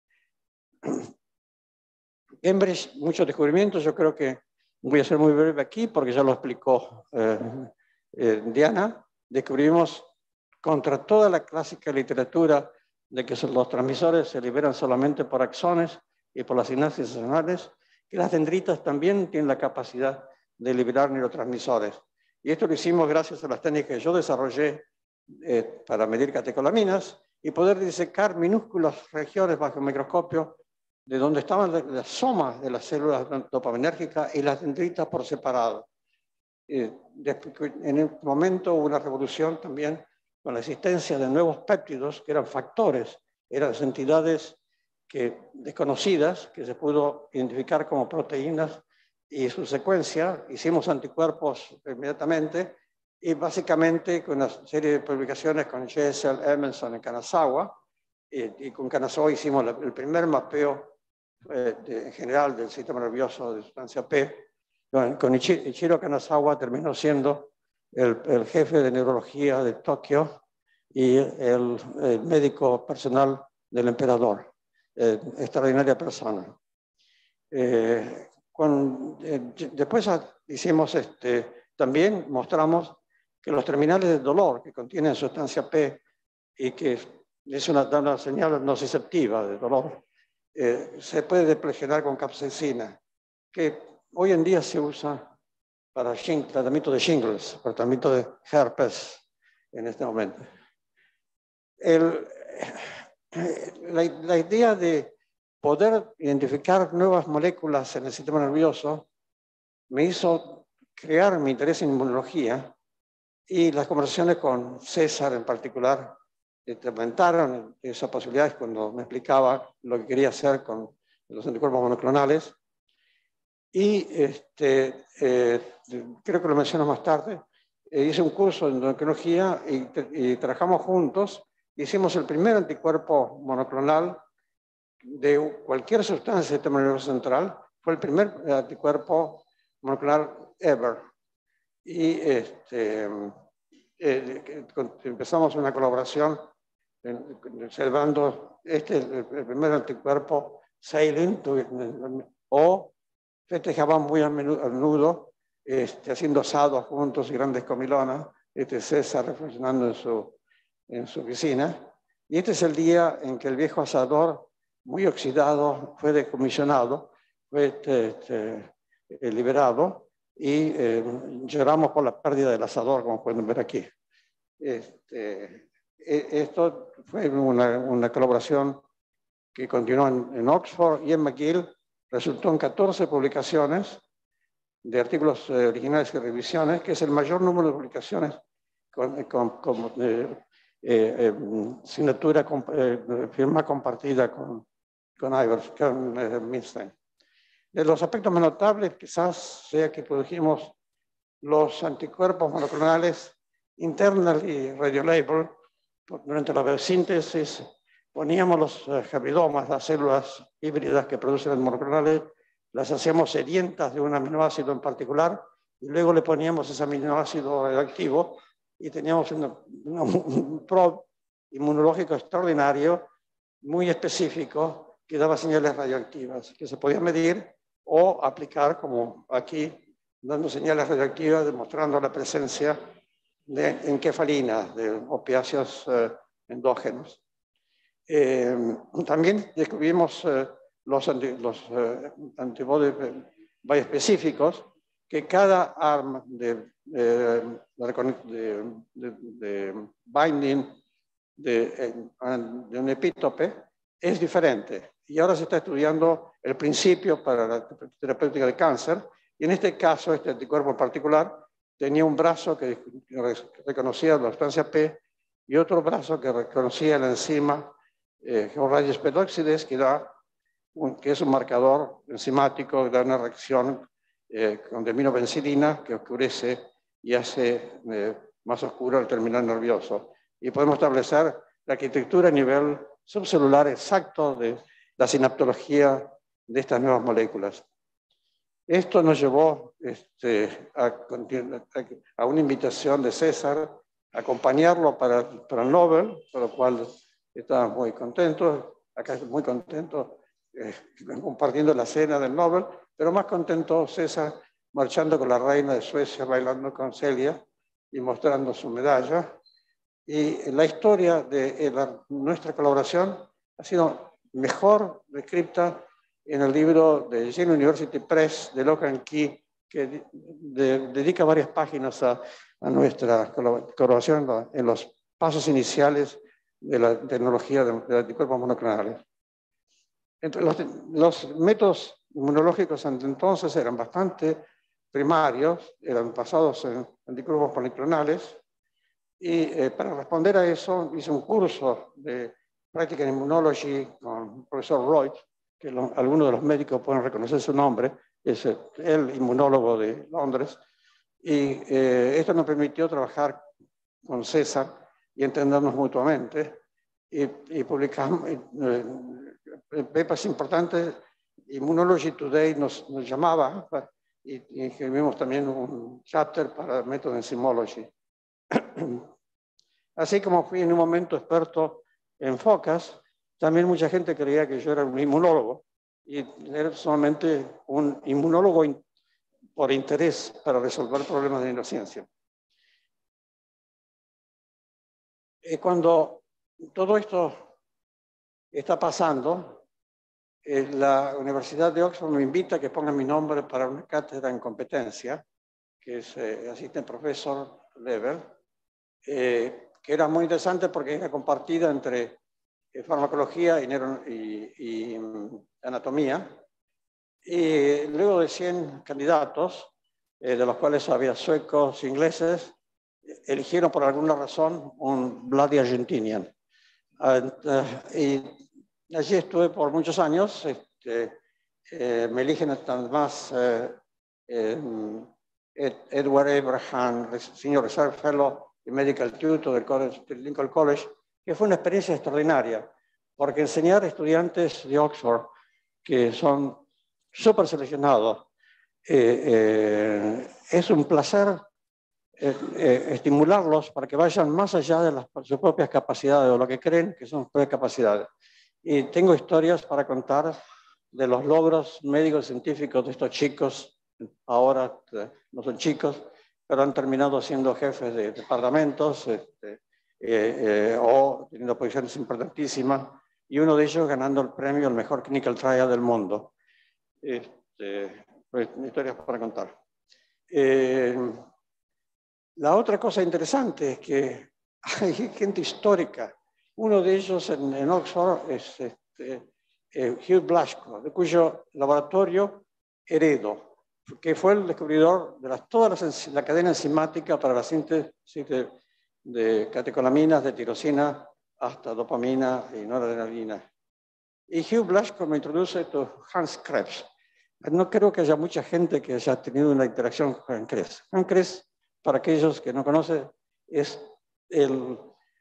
Cambridge, muchos descubrimientos. Yo creo que voy a ser muy breve aquí porque ya lo explicó Diana. Descubrimos, contra toda la clásica literatura de que los transmisores se liberan solamente por axones y por las sinapsis axonales, que las dendritas también tienen la capacidad de liberar neurotransmisores. Y esto lo hicimos gracias a las técnicas que yo desarrollé para medir catecolaminas y poder disecar minúsculas regiones bajo el microscopio de donde estaban las somas de las células dopaminérgicas y las dendritas por separado. En el momento hubo una revolución también con la existencia de nuevos péptidos que eran factores, eran entidades desconocidas que se pudo identificar como proteínas, y su secuencia, hicimos anticuerpos inmediatamente, y básicamente con una serie de publicaciones con Jessel, Emerson y Kanazawa, y con Kanazawa hicimos el primer mapeo en general del sistema nervioso de sustancia P. Con Ichiro Kanazawa terminó siendo el jefe de neurología de Tokio y el médico personal del emperador. Extraordinaria persona. Después hicimos también mostramos que los terminales de dolor que contienen sustancia P y que da una señal nociceptiva de dolor, se puede desplegar con capsaicina, que hoy en día se usa para tratamiento de shingles, para tratamiento de herpes en este momento. La idea de poder identificar nuevas moléculas en el sistema nervioso me hizo crear mi interés en inmunología, y las conversaciones con César en particular incrementaron esas posibilidades cuando me explicaba lo que quería hacer con los anticuerpos monoclonales. Y creo que lo menciono más tarde, hice un curso en endocrinología y trabajamos juntos. Hicimos el primer anticuerpo monoclonal de cualquier sustancia del sistema nervioso central. Fue el primer anticuerpo monoclonal ever. Y empezamos una colaboración observando el primer anticuerpo Saline, o festejaban muy a menudo haciendo asados juntos y grandes comilonas. César reflexionando en su oficina. Y este es el día en que el viejo asador, muy oxidado, fue decomisionado, fue liberado, y lloramos por la pérdida del asador, como pueden ver aquí. Esto fue una colaboración que continuó en Oxford y en McGill, resultó en 14 publicaciones de artículos originales y revisiones, que es el mayor número de publicaciones con signatura, firma compartida con Milstein. De los aspectos más notables quizás sea que produjimos los anticuerpos monoclonales internally radiolabeled. Durante la biosíntesis poníamos los javidomas, las células híbridas que producen los monoclonales, las hacíamos sedientas de un aminoácido en particular y luego le poníamos ese aminoácido radioactivo y teníamos un probe inmunológico extraordinario, muy específico, que daba señales radioactivas que se podían medir o aplicar, como aquí, dando señales radioactivas, demostrando la presencia de encefalinas, de opiáceos endógenos. También descubrimos los antibodies bioespecíficos, que cada arma de binding de un epítope es diferente. Y ahora se está estudiando el principio para la terapéutica de cáncer. Y en este caso, este anticuerpo en particular tenía un brazo que reconocía la sustancia P y otro brazo que reconocía la enzima Rayos peróxides, que es un marcador enzimático que da una reacción con aminopenicilina que oscurece y hace más oscuro el terminal nervioso. Y podemos establecer la arquitectura a nivel subcelular exacto de la sinaptología de estas nuevas moléculas. Esto nos llevó a una invitación de César a acompañarlo para el Nobel, por lo cual estábamos muy contentos. Acá estoy muy contento compartiendo la cena del Nobel, pero más contento César marchando con la reina de Suecia, bailando con Celia y mostrando su medalla. Y la historia de nuestra colaboración ha sido mejor descrita en el libro de Yale University Press de Locke & Key, que dedica varias páginas a nuestra colaboración en los pasos iniciales de la tecnología de anticuerpos monoclonales. Entre los métodos inmunológicos entonces eran bastante primarios, eran basados en anticuerpos monoclonales, y para responder a eso hice un curso de Practical Immunology con el profesor Roy, que algunos de los médicos pueden reconocer su nombre, es el inmunólogo de Londres, y esto nos permitió trabajar con César y entendernos mutuamente, y publicamos papers importantes. Immunology Today nos llamaba y escribimos también un chapter para el método Enzymology. Así como fui en un momento experto en focas, también mucha gente creía que yo era un inmunólogo y era solamente un inmunólogo por interés para resolver problemas de neurociencia. Cuando todo esto está pasando, la Universidad de Oxford me invita a que ponga mi nombre para una cátedra en competencia, que es asistente profesor level, que era muy interesante porque era compartida entre farmacología y anatomía. Y luego de 100 candidatos, de los cuales había suecos e ingleses, eligieron por alguna razón un Bloody Argentinian. Y allí estuve por muchos años. Me eligen además Edward Abraham, Senior Research Fellow y Medical Tutor del Lincoln College, que fue una experiencia extraordinaria, porque enseñar a estudiantes de Oxford que son súper seleccionados es un placer. Estimularlos para que vayan más allá de sus propias capacidades o lo que creen que son sus propias capacidades. Y tengo historias para contar de los logros médicos y científicos de estos chicos. Ahora no son chicos, pero han terminado siendo jefes de departamentos, o teniendo posiciones importantísimas, y uno de ellos ganando el premio al mejor clinical trial del mundo. Pues, historias para contar. La otra cosa interesante es que hay gente histórica. Uno de ellos en Oxford es Hugh Blaschko, de cuyo laboratorio heredo, que fue el descubridor de toda la cadena enzimática para la síntesis de catecolaminas, de tirosina, hasta dopamina y noradrenalina. Y Hugh Blaschko me introduce a Hans Krebs. No creo que haya mucha gente que haya tenido una interacción con Krebs. Hans Krebs, para aquellos que no conocen, es el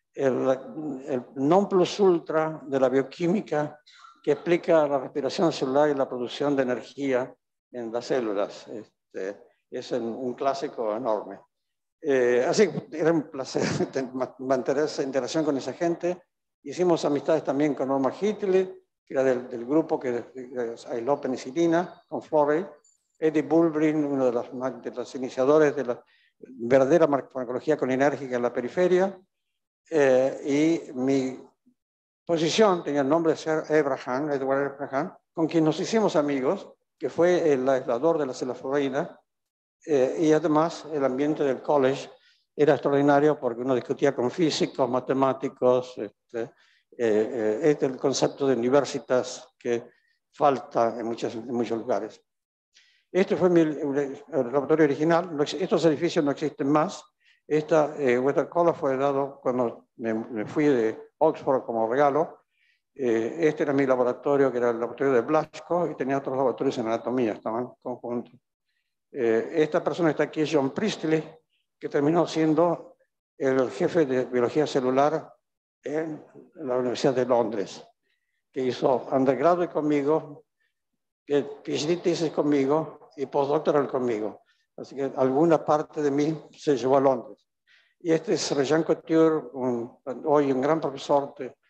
non plus ultra de la bioquímica que explica la respiración celular y la producción de energía en las células. Es un clásico enorme. Así que era un placer mantener esa interacción con esa gente. Hicimos amistades también con Norma Hitley, que era del grupo que aisló penicilina, con Florey. Eddie Bulbrin, uno de los iniciadores de la verdadera farmacología colinérgica en la periferia. Y mi posición tenía el nombre de Sir Edward Abraham, con quien nos hicimos amigos, que fue el aislador de la celofloreína, y además el ambiente del college era extraordinario porque uno discutía con físicos, matemáticos, es el concepto de universitas que falta en muchos lugares. Este fue el laboratorio original. Estos edificios no existen más. Watercolor fue dado cuando me fui de Oxford como regalo. Este era mi laboratorio, que era el laboratorio de Blaschko, y tenía otros laboratorios en anatomía, estaban conjuntos. Esta persona está aquí, John Priestley, que terminó siendo el jefe de biología celular en la Universidad de Londres, que hizo undergraduate conmigo, PhD thesis conmigo y postdoctoral conmigo. Así que alguna parte de mí se llevó a Londres. Y este es Jean Couture, hoy un gran profesor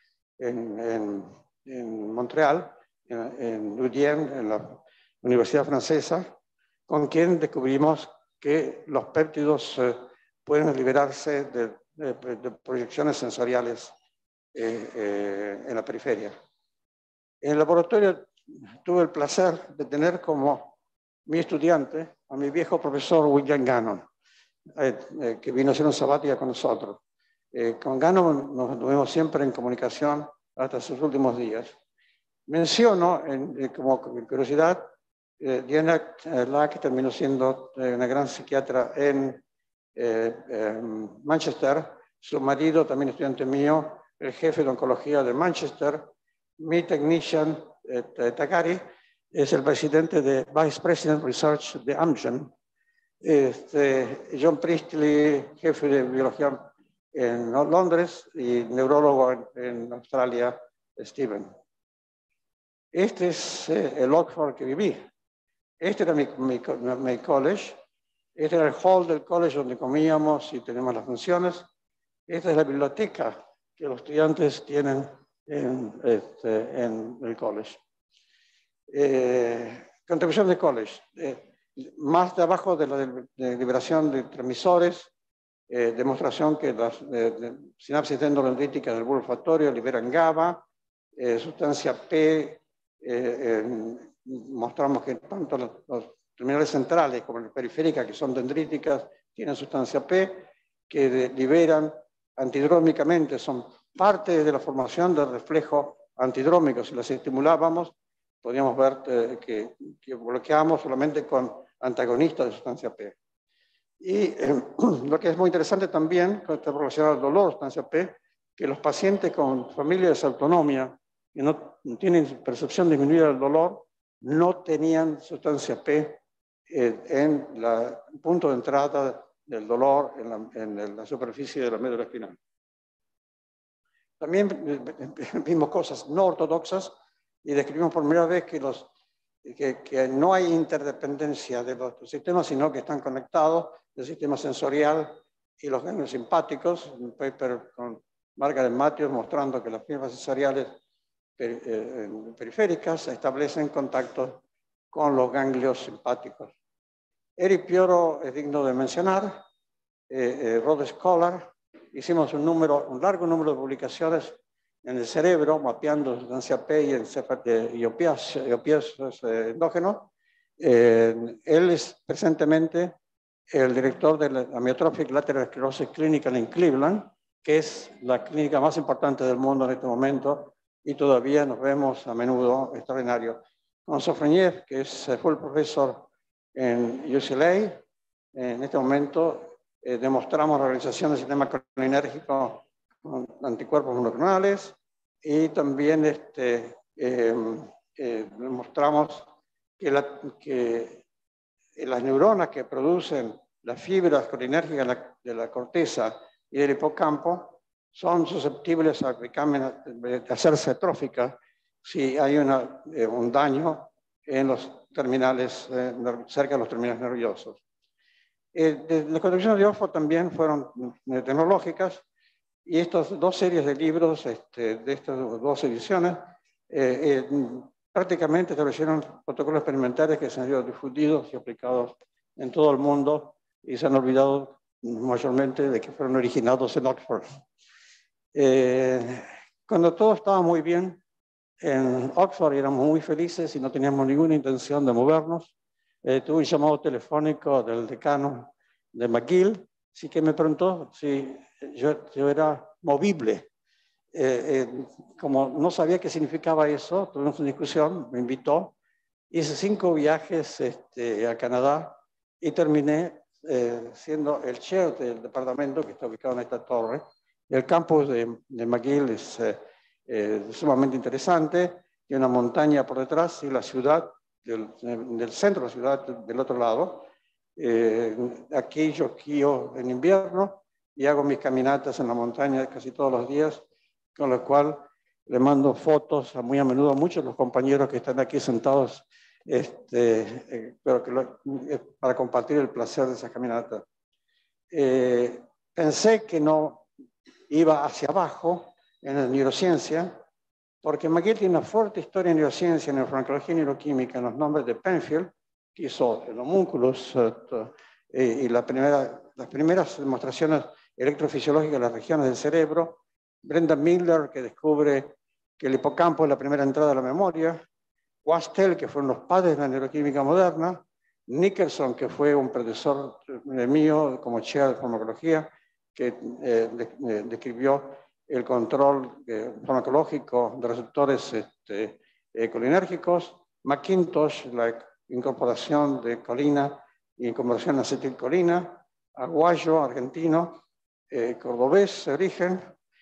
en Montreal, en UDM, en la Universidad Francesa, con quien descubrimos que los péptidos pueden liberarse de proyecciones sensoriales en la periferia. En el laboratorio tuve el placer de tener como mi estudiante a mi viejo profesor William Gannon, que vino a hacer un sabática con nosotros. Con Gannon nos tuvimos siempre en comunicación hasta sus últimos días. Menciono, como curiosidad, Diana Lack terminó siendo una gran psiquiatra en Manchester. Su marido, también estudiante mío, el jefe de oncología de Manchester. Mi technician, Takari, es el presidente de Vice President Research de Amgen. John Priestley, jefe de biología en Londres, y neurólogo en Australia, Stephen. Este es el Oxford que viví. Este era mi college. Este era el hall del college donde comíamos y tenemos las funciones. Esta es la biblioteca que los estudiantes tienen en el college. Contribución de college. Más de abajo de la liberación de transmisores, demostración que las sinapsis dendrodendríticas del bulbo olfatorio liberan GABA, sustancia P. Mostramos que tanto los terminales centrales como las periféricas, que son dendríticas, tienen sustancia P, que liberan antidrómicamente, son parte de la formación del reflejo antidrómico. Si las estimulábamos, podríamos ver que bloqueamos solamente con antagonistas de sustancia P. Y lo que es muy interesante también, con esta relacionado al dolor, sustancia P, que los pacientes con familia de disautonomia que no tienen percepción disminuida del dolor, no tenían sustancia P en el punto de entrada del dolor en la superficie de la médula espinal. También vimos cosas no ortodoxas y describimos por primera vez que no hay interdependencia de los sistemas, sino que están conectados el sistema sensorial y los ganglios simpáticos. Un paper con Margaret Matthews mostrando que las fibras sensoriales periféricas establecen contacto con los ganglios simpáticos. Eric Pioro es digno de mencionar, Rod Scholar hicimos un largo número de publicaciones en el cerebro, mapeando sustancia P y opiáceos endógenos. Él es presentemente el director de la Amyotrophic Lateral Sclerosis Clinical en Cleveland, que es la clínica más importante del mundo en este momento, y todavía nos vemos a menudo, extraordinario. Con Sofroniev, que fue el profesor en UCLA, en este momento demostramos la realización del sistema colinérgico con anticuerpos monoclonales, y también demostramos que las neuronas que producen las fibras colinérgicas de la corteza y del hipocampo son susceptibles a hacerse atróficas si hay un daño en los terminales, cerca de los terminales nerviosos. Las contribuciones de Oxford también fueron tecnológicas, y estas dos series de libros, de estas dos ediciones, prácticamente establecieron protocolos experimentales que se han sido difundidos y aplicados en todo el mundo, y se han olvidado mayormente de que fueron originados en Oxford. Cuando todo estaba muy bien en Oxford, éramos muy felices y no teníamos ninguna intención de movernos. Tuve un llamado telefónico del decano de McGill, sí, que me preguntó si yo era movible. Como no sabía qué significaba eso, tuvimos una discusión, me invitó, hice 5 viajes a Canadá y terminé siendo el chair del departamento que está ubicado en esta torre. El campus de McGill es sumamente interesante, tiene una montaña por detrás y la ciudad, del centro de la ciudad del otro lado. Aquí yo esquío en invierno y hago mis caminatas en la montaña casi todos los días, con lo cual le mando fotos muy a menudo a muchos de los compañeros que están aquí sentados, pero para compartir el placer de esa caminata. Pensé que no iba hacia abajo en la neurociencia, porque McGill tiene una fuerte historia en neurociencia, en farmacología y neuroquímica, en los nombres de Penfield, que hizo el homúnculus, y las primeras demostraciones electrofisiológicas de las regiones del cerebro, Brenda Miller, que descubre que el hipocampo es la primera entrada de la memoria, Wastel, que fueron los padres de la neuroquímica moderna, Nicholson, que fue un predecesor mío como chair de farmacología, que describió el control farmacológico de receptores colinérgicos, McIntosh, la incorporación de colina y incorporación de acetilcolina, Aguayo, argentino, cordobés de origen,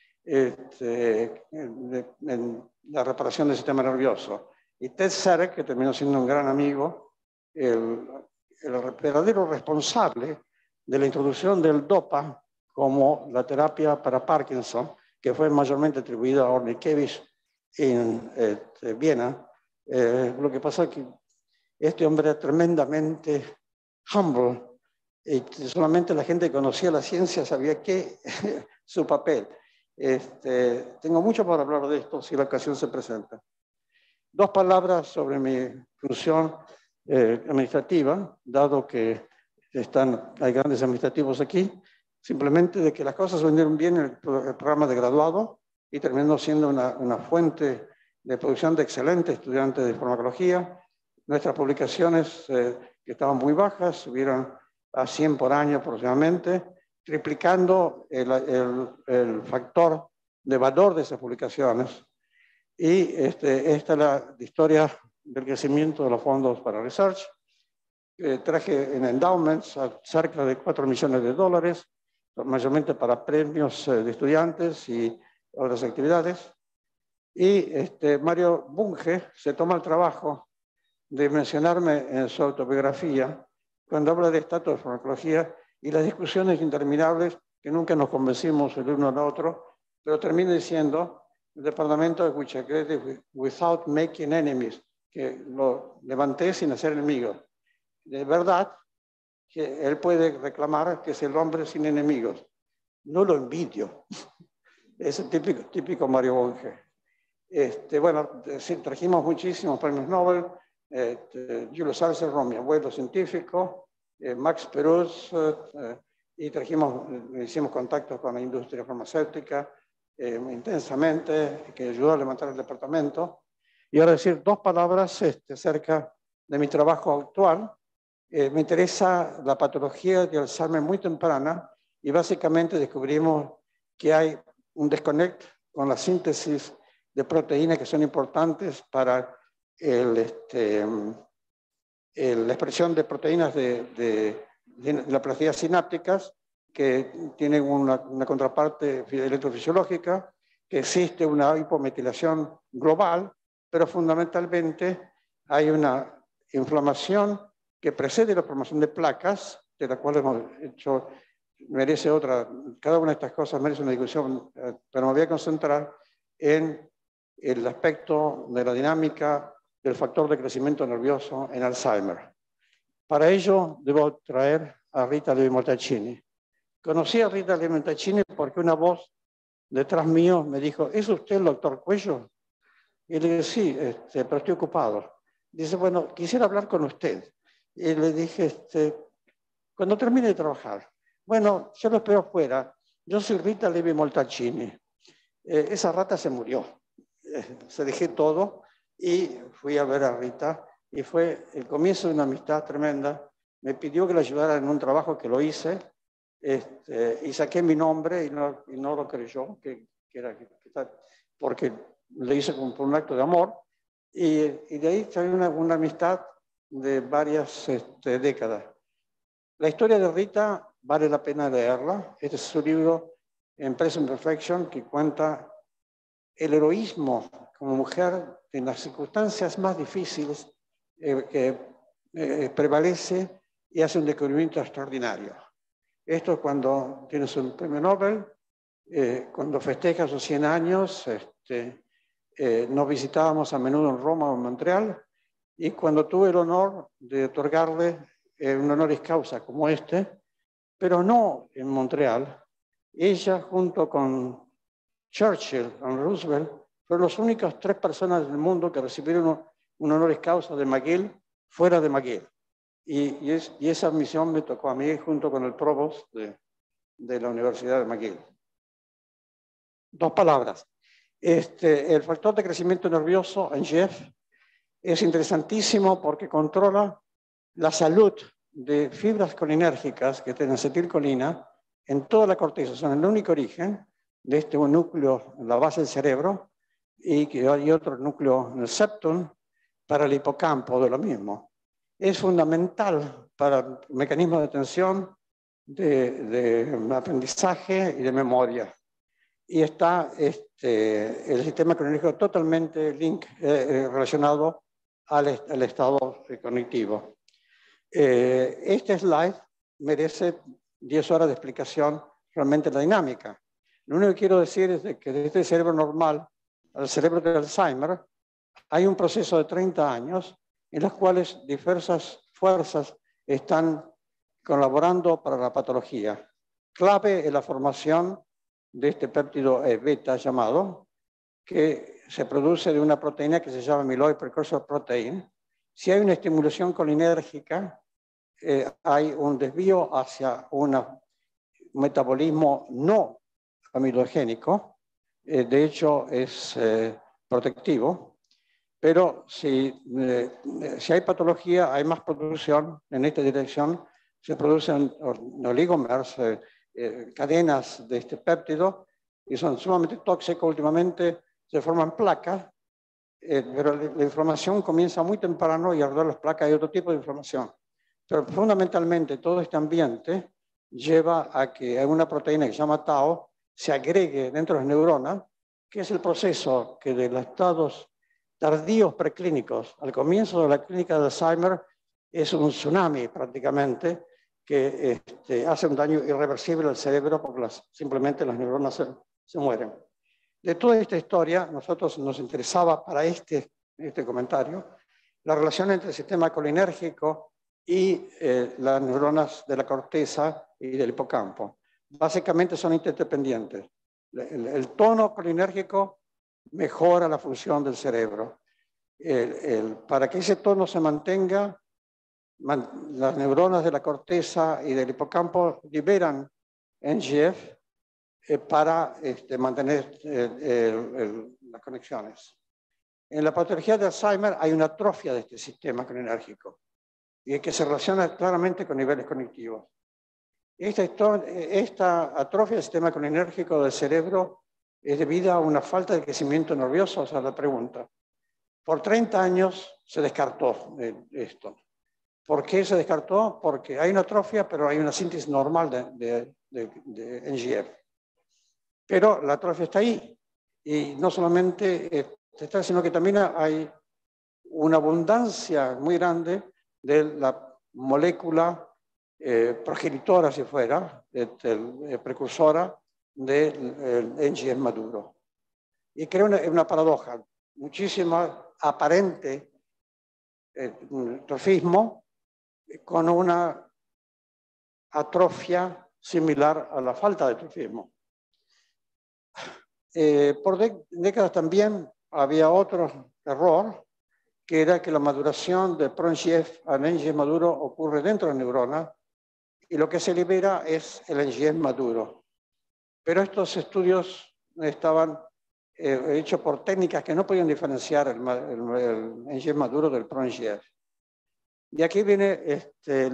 en la reparación del sistema nervioso. Y Ted Serek, que terminó siendo un gran amigo, el verdadero responsable de la introducción del DOPA como la terapia para Parkinson, que fue mayormente atribuida a Orlikevich en Viena. Lo que pasa es que este hombre era tremendamente humble, y solamente la gente que conocía la ciencia sabía que su papel. Tengo mucho para hablar de esto si la ocasión se presenta. 2 palabras sobre mi función administrativa, dado que hay grandes administrativos aquí. Simplemente de que las cosas vendieron bien en el programa de graduado y terminó siendo una fuente de producción de excelentes estudiantes de farmacología. Nuestras publicaciones, que estaban muy bajas, subieron a 100 por año aproximadamente, triplicando el factor de valor de esas publicaciones. Y esta es la historia del crecimiento de los fondos para research. Traje en endowments cerca de $4 millones, mayormente para premios de estudiantes y otras actividades. Y Mario Bunge se toma el trabajo de mencionarme en su autobiografía cuando habla de estatus de farmacología y las discusiones interminables que nunca nos convencimos el uno al otro, pero termina diciendo el departamento de which I created without making enemies, que lo levanté sin hacer enemigos. De verdad que él puede reclamar que es el hombre sin enemigos. No lo envidio. Es el típico Mario Bunge. Bueno, sí, trajimos muchísimos premios Nobel. Julio Salzerro, mi abuelo científico, Max Perutz, y hicimos contactos con la industria farmacéutica intensamente, que ayudó a levantar el departamento. Y ahora decir dos palabras acerca de mi trabajo actual. Me interesa la patología de Alzheimer muy temprana y básicamente descubrimos que hay un desconecto con la síntesis de proteínas que son importantes para la expresión de proteínas de las plasticidad sinápticas, que tienen una contraparte electrofisiológica, que existe una hipometilación global, pero fundamentalmente hay una inflamación que precede la formación de placas, de la cual hemos hecho, merece otra, cada una de estas cosas merece una discusión, pero me voy a concentrar en el aspecto de la dinámica del factor de crecimiento nervioso en Alzheimer. Para ello debo traer a Rita Levi-Montalcini. Conocí a Rita Levi-Montalcini porque una voz detrás mío me dijo, ¿es usted el doctor Cuello? Y le dije, sí, pero estoy ocupado. Dice, bueno, quisiera hablar con usted. Y le dije, cuando termine de trabajar. Bueno, yo lo espero afuera. Yo soy Rita Levi-Montalcini. Esa rata se murió. Se dejé todo y fui a ver a Rita. Y fue el comienzo de una amistad tremenda. Me pidió que la ayudara en un trabajo que lo hice. Y saqué mi nombre y no lo creyó, porque le hice por un acto de amor. Y de ahí hay una amistad de varias décadas. La historia de Rita vale la pena leerla. Este es su libro, Empresa Imperfection, que cuenta el heroísmo como mujer en las circunstancias más difíciles que prevalece y hace un descubrimiento extraordinario. Esto cuando tienes un premio Nobel, cuando festeja sus 100 años, nos visitábamos a menudo en Roma o en Montreal, y cuando tuve el honor de otorgarle un honoris causa como pero no en Montreal, ella junto con Churchill y Roosevelt fueron las únicas 3 personas del mundo que recibieron un honoris causa de McGill fuera de McGill. Y esa misión me tocó a mí junto con el provost de la Universidad de McGill. 2 palabras. El factor de crecimiento nervioso en Jeff es interesantísimo porque controla la salud de fibras colinérgicas que tienen acetilcolina en toda la corteza. Son el único origen de este núcleo en la base del cerebro y que hay otro núcleo en el septum para el hipocampo de lo mismo. Es fundamental para el mecanismo de atención, de aprendizaje y de memoria. Y está el sistema cognitivo totalmente relacionado al estado cognitivo. Este slide merece 10 horas de explicación realmente la dinámica. Lo único que quiero decir es que desde este cerebro normal al cerebro de Alzheimer hay un proceso de 30 años en los cuales diversas fuerzas están colaborando para la patología. Clave es la formación de este péptido beta llamado, que se produce de una proteína que se llama amyloid precursor protein. Si hay una estimulación colinérgica, hay un desvío hacia un metabolismo no amilogénico, de hecho es protectivo, pero si hay patología, hay más producción en esta dirección, se producen oligomers, cadenas de este péptido, y son sumamente tóxicos. Últimamente se forman placas, pero la inflamación comienza muy temprano y alrededor de las placas hay otro tipo de inflamación. Pero fundamentalmente todo este ambiente lleva a que hay una proteína que se llama tau se agregue dentro de las neuronas, que es el proceso que de los estados tardíos preclínicos al comienzo de la clínica de Alzheimer es un tsunami prácticamente que hace un daño irreversible al cerebro porque simplemente las neuronas se mueren. De toda esta historia, nosotros nos interesaba para este comentario la relación entre el sistema colinérgico y las neuronas de la corteza y del hipocampo. Básicamente son interdependientes. El tono colinérgico mejora la función del cerebro. Para que ese tono se mantenga, las neuronas de la corteza y del hipocampo liberan NGF para mantener las conexiones. En la patología de Alzheimer hay una atrofia de este sistema colinérgico y que se relaciona claramente con niveles cognitivos. Esta atrofia del sistema colinérgico del cerebro es debida a una falta de crecimiento nervioso, o sea, la pregunta. Por 30 años se descartó esto. ¿Por qué se descartó? Porque hay una atrofia, pero hay una síntesis normal de NGF. Pero la atrofia está ahí. Y no solamente está, sino que también hay una abundancia muy grande de la molécula progenitora, si fuera, precursora del NGF maduro. Y crea una paradoja, muchísima aparente trofismo con una atrofia similar a la falta de trofismo. Por décadas también había otro error, que era que la maduración de PRONGF al NGF maduro ocurre dentro de la neurona y lo que se libera es el NGF maduro. Pero estos estudios estaban hechos por técnicas que no podían diferenciar el NGF maduro del PRONGF. Y aquí viene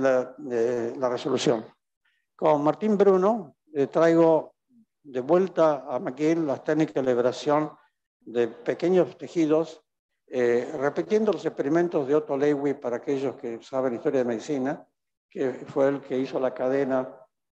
la resolución. Con Martín Bruno traigo de vuelta a McGill las técnicas de liberación de pequeños tejidos, repitiendo los experimentos de Otto Lewy para aquellos que saben historia de medicina, que fue el que hizo la cadena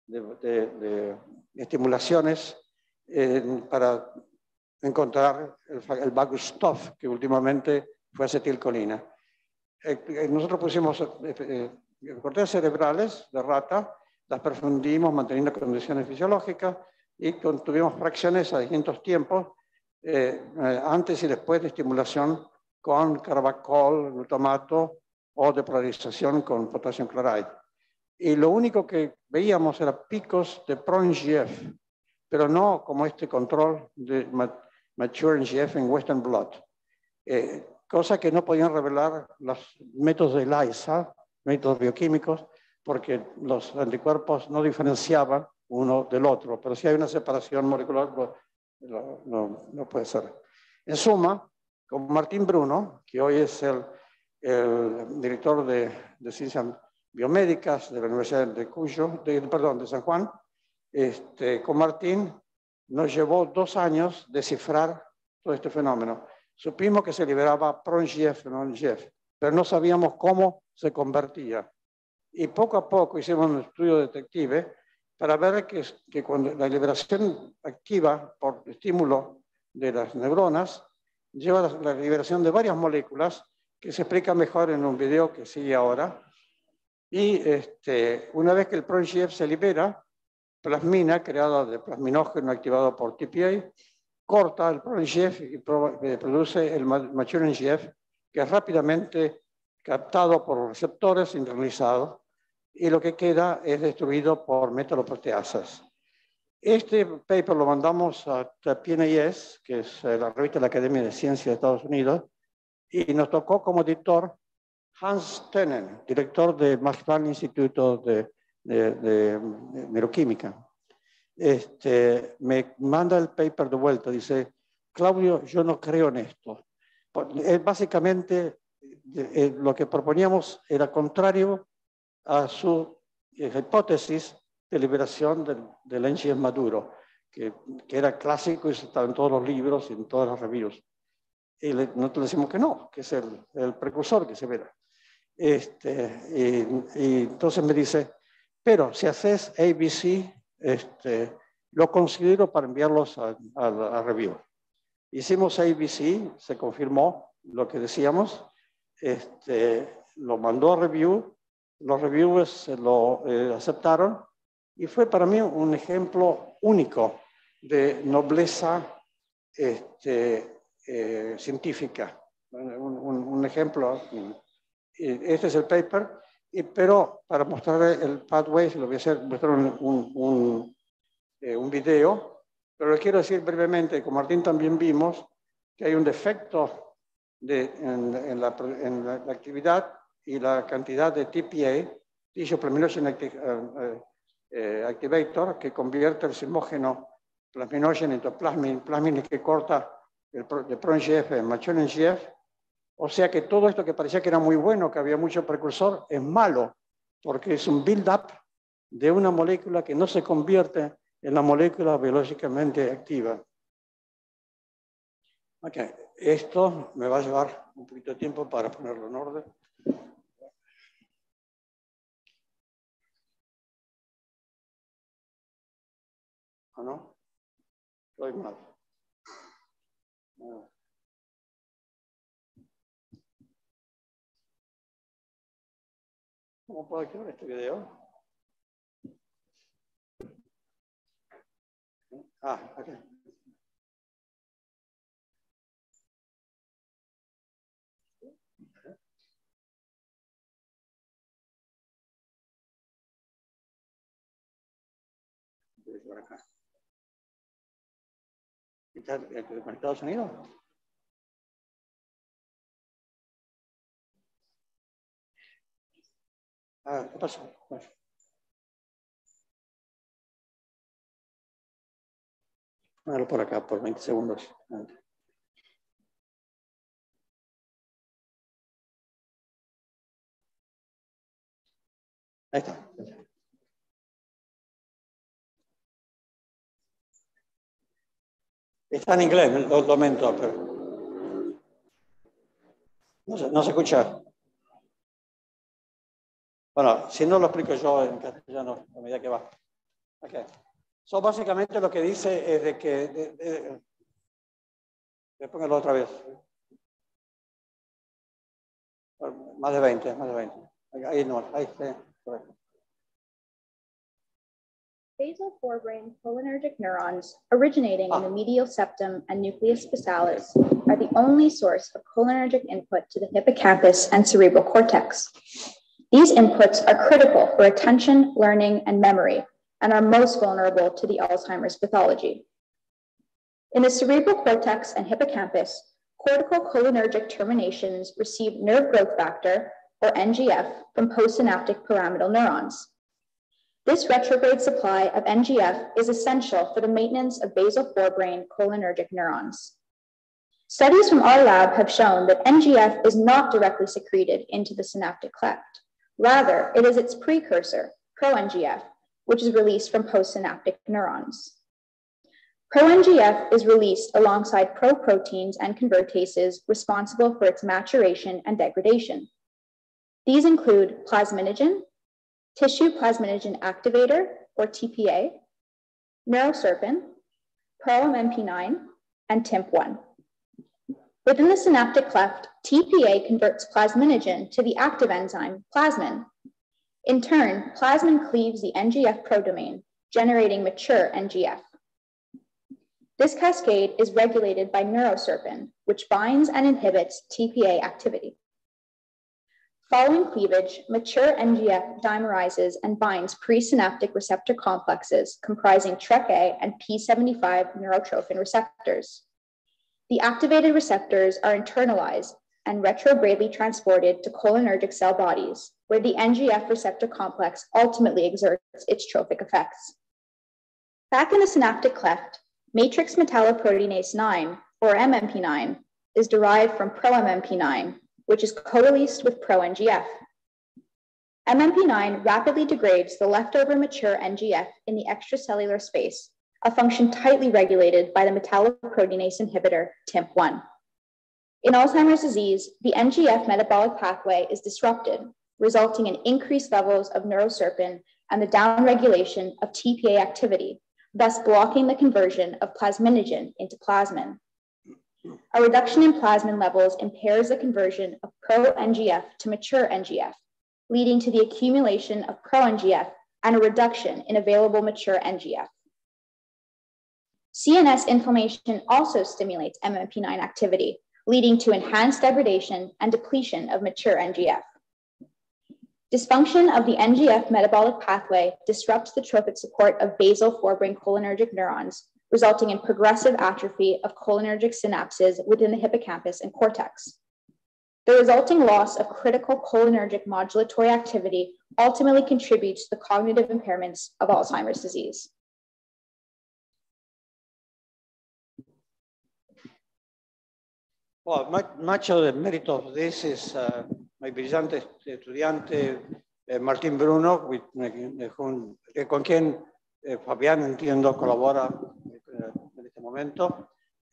de estimulaciones para encontrar el Bagus-Stoff, que últimamente fue acetilcolina. Nosotros pusimos cortezas cerebrales de rata, las perfundimos manteniendo condiciones fisiológicas y tuvimos fracciones a distintos tiempos, antes y después de estimulación con carbacol, glutamato o de polarización con potasio cloride. Y lo único que veíamos era picos de PRONGF, pero no como este control de mature NGF en Western blot. Cosa que no podían revelar los métodos de ELISA, métodos bioquímicos, porque los anticuerpos no diferenciaban uno del otro, pero si hay una separación molecular, no puede ser. En suma, con Martín Bruno, que hoy es el director de Ciencias Biomédicas de la Universidad de San Juan, con Martín nos llevó 2 años descifrar todo este fenómeno. Supimos que se liberaba PRONGF en NGF, pero no sabíamos cómo se convertía. Y poco a poco hicimos un estudio detective para ver que cuando la liberación activa por estímulo de las neuronas lleva a la liberación de varias moléculas que se explica mejor en un video que sigue ahora. Y una vez que el PRONGF se libera, plasmina, creada de plasminógeno activado por TPA, corta el PRONGF y produce el mature NGF, que es rápidamente captado por receptores internalizados, y lo que queda es destruido por metaloproteasas. Este paper lo mandamos a PNAS, que es la revista de la Academia de Ciencias de Estados Unidos, y nos tocó como editor Hans Tenen, director del Max Planck Instituto de Neuroquímica. Me manda el paper de vuelta, dice: Claudio, yo no creo en esto. Básicamente, lo que proponíamos era contrario a su hipótesis de liberación del NGF maduro, que era clásico y estaba en todos los libros y en todas las reviews. Y nosotros le decimos que no, que es el precursor que se verá. Y entonces me dice: pero si haces ABC, lo considero para enviarlos a review. Hicimos ABC, se confirmó lo que decíamos, lo mandó a review, los reviewers lo aceptaron y fue para mí un ejemplo único de nobleza científica. Un ejemplo, este es el paper, pero para mostrar el pathway, lo voy a mostrar un video, pero le quiero decir brevemente, con Martín también vimos que hay un defecto en la actividad y la cantidad de TPA, Tissue Plasminogen Activator, que convierte el silmógeno plasminogen en plasmin, plasmin que corta de pro-NGF en mature NGF. O sea que todo esto que parecía que era muy bueno, que había mucho precursor, es malo, porque es un build-up de una molécula que no se convierte en la molécula biológicamente activa. Ok, esto me va a llevar un poquito de tiempo para ponerlo en orden. ¿O no? Estoy mal. No. ¿Cómo puedo activar este video? Ah, ok. Por acá. ¿Está conectado el sonido? Ah, ¿qué pasó? Bueno, por acá, por 20 segundos. Ahí está. Está en inglés, lo lamento, pero no se escucha. Bueno, si no lo explico yo en castellano a medida que va. Okay. So, básicamente lo que dice es de que... póngalo otra vez. Más de 20, más de 20. Ahí no, ahí está. Basal forebrain cholinergic neurons originating in the medial septum and nucleus bassalis are the only source of cholinergic input to the hippocampus and cerebral cortex. These inputs are critical for attention, learning, and memory, and are most vulnerable to the Alzheimer's pathology. In the cerebral cortex and hippocampus, cortical cholinergic terminations receive nerve growth factor, or NGF, from postsynaptic pyramidal neurons. This retrograde supply of NGF is essential for the maintenance of basal forebrain cholinergic neurons. Studies from our lab have shown that NGF is not directly secreted into the synaptic cleft. Rather, it is its precursor, pro-NGF, which is released from postsynaptic neurons. Pro-NGF is released alongside pro-proteins and convertases responsible for its maturation and degradation. These include plasminogen, tissue plasminogen activator, or TPA, neuroserpin, pro-MMP9, and TIMP1. Within the synaptic cleft, TPA converts plasminogen to the active enzyme plasmin. In turn, plasmin cleaves the NGF prodomain, generating mature NGF. This cascade is regulated by neuroserpin, which binds and inhibits TPA activity. Following cleavage, mature NGF dimerizes and binds presynaptic receptor complexes comprising TrkA and P75 neurotrophin receptors. The activated receptors are internalized and retrogradely transported to cholinergic cell bodies, where the NGF receptor complex ultimately exerts its trophic effects. Back in the synaptic cleft, matrix metalloproteinase 9, or MMP9, is derived from pro-MMP9, which is co-released with pro-NGF. MMP9 rapidly degrades the leftover mature NGF in the extracellular space, a function tightly regulated by the metalloproteinase inhibitor TIMP1. In Alzheimer's disease, the NGF metabolic pathway is disrupted, resulting in increased levels of neuroserpin and the downregulation of TPA activity, thus blocking the conversion of plasminogen into plasmin. A reduction in plasmin levels impairs the conversion of pro-NGF to mature NGF, leading to the accumulation of pro-NGF and a reduction in available mature NGF. CNS inflammation also stimulates MMP9 activity, leading to enhanced degradation and depletion of mature NGF. Dysfunction of the NGF metabolic pathway disrupts the trophic support of basal forebrain cholinergic neurons, resulting in progressive atrophy of cholinergic synapses within the hippocampus and cortex. The resulting loss of critical cholinergic modulatory activity ultimately contributes to the cognitive impairments of Alzheimer's disease. Well, much of the merit of this is my brillante estudiante Martín Bruno, con quien Fabián, entiendo, colabora en este momento.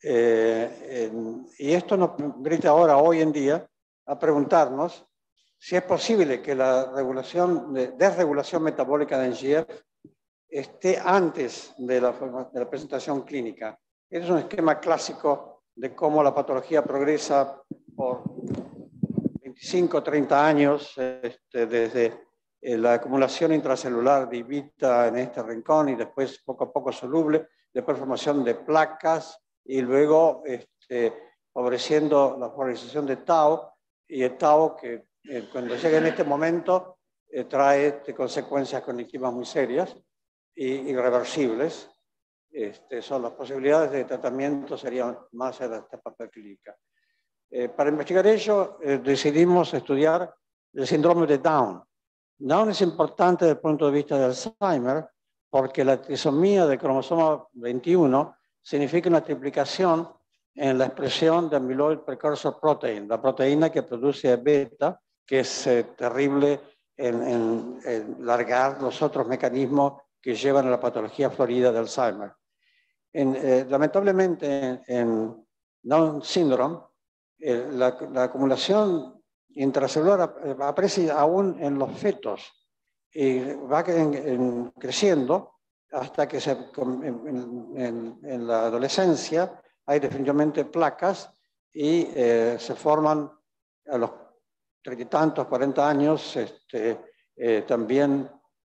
Y esto nos grita ahora, hoy en día, a preguntarnos si es posible que la desregulación metabólica de NGF esté antes de la presentación clínica. Este es un esquema clásico de cómo la patología progresa por 25 o 30 años, desde la acumulación intracelular de Ibita en este rincón y después poco a poco soluble, después formación de placas y luego favoreciendo la polarización de tau, y el tau que cuando llega en este momento trae consecuencias cognitivas muy serias y irreversibles. Son las posibilidades de tratamiento serían más en la etapa preclínica. Para investigar ello, decidimos estudiar el síndrome de Down. Down es importante desde el punto de vista de Alzheimer porque la trisomía del cromosoma 21 significa una triplicación en la expresión de amyloid precursor protein, la proteína que produce beta, que es terrible en largar los otros mecanismos que llevan a la patología florida de Alzheimer. Lamentablemente, en Down syndrome, la acumulación intracelular aparece aún en los fetos y va creciendo hasta que en la adolescencia hay definitivamente placas y se forman a los 30 y tantos, 40 años, también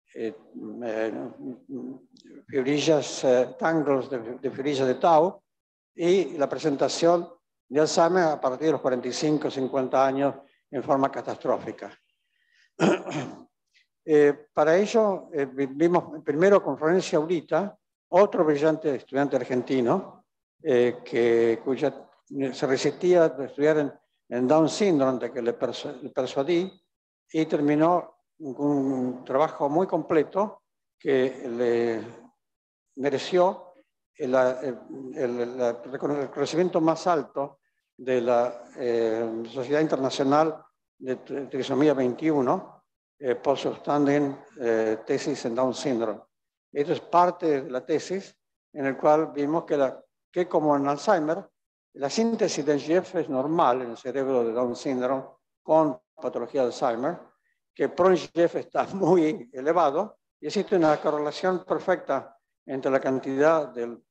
fibrillas, tangles de fibrillas de tau, y la presentación de Alzheimer a partir de los 45, 50 años en forma catastrófica. Para ello vimos primero con Florencia Urita, otro brillante estudiante argentino, cuya se resistía a estudiar en Down syndrome, de que le persuadí, y terminó un trabajo muy completo que le mereció el reconocimiento más alto de la Sociedad Internacional de Trisomía 21 por su standing tesis en Down syndrome. Esto es parte de la tesis en el cual vimos que como en Alzheimer, la síntesis de NGF es normal en el cerebro de Down syndrome con patología de Alzheimer, que PRO-NGF está muy elevado y existe una correlación perfecta entre la cantidad del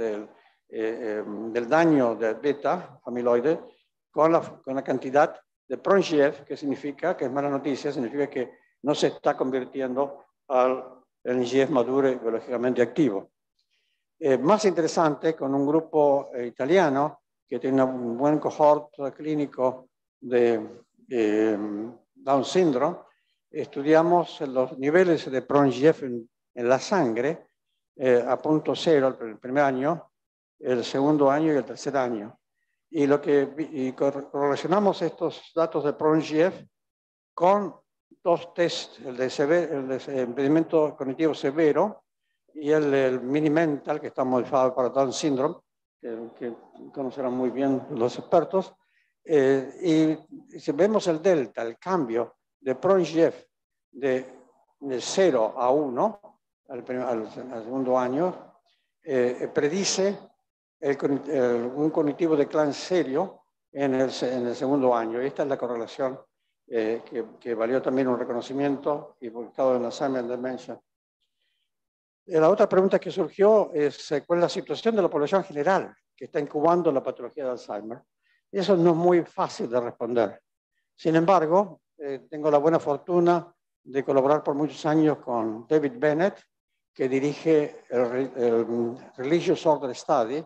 daño de beta amiloide con la cantidad de PRO-NGF, que significa, que es mala noticia, significa que no se está convirtiendo al NGF maduro y biológicamente activo. Más interesante, con un grupo italiano que tiene un buen cohort clínico de Down syndrome, estudiamos los niveles de PRO-NGF en la sangre a punto cero el primer año, el segundo año y el tercer año. Y correlacionamos estos datos de PRO-NGF con dos tests, el de impedimento cognitivo severo y el mini-mental, que está modificado para Down syndrome, que conocerán muy bien los expertos. Y si vemos el delta, el cambio de PRO-NGF de 0 a 1 al segundo año, predice un cognitivo decline serio en el segundo año. Esta es la correlación que valió también un reconocimiento y publicado en Alzheimer and Dementia. La otra pregunta que surgió es cuál es la situación de la población general que está incubando la patología de Alzheimer. Y eso no es muy fácil de responder. Sin embargo, tengo la buena fortuna de colaborar por muchos años con David Bennett, que dirige el Religious Order Study,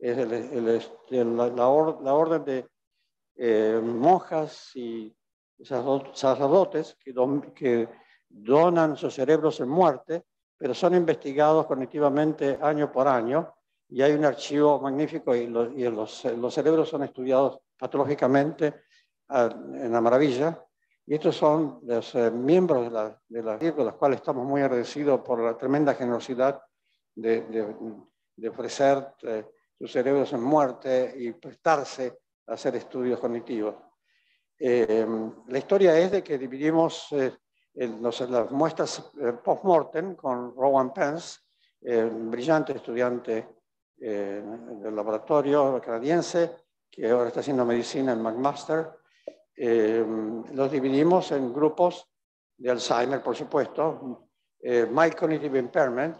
la orden de monjas y sacerdotes que donan sus cerebros en muerte, pero son investigados cognitivamente año por año, y hay un archivo magnífico y los cerebros son estudiados patológicamente en la maravilla. Y estos son los miembros de la con los cuales estamos muy agradecidos por la tremenda generosidad de ofrecer sus cerebros en muerte y prestarse a hacer estudios cognitivos. La historia es de que dividimos las muestras post-mortem con Rowan Pence, un brillante estudiante del laboratorio canadiense que ahora está haciendo medicina en McMaster. Los dividimos en grupos de Alzheimer, por supuesto, mild cognitive impairment,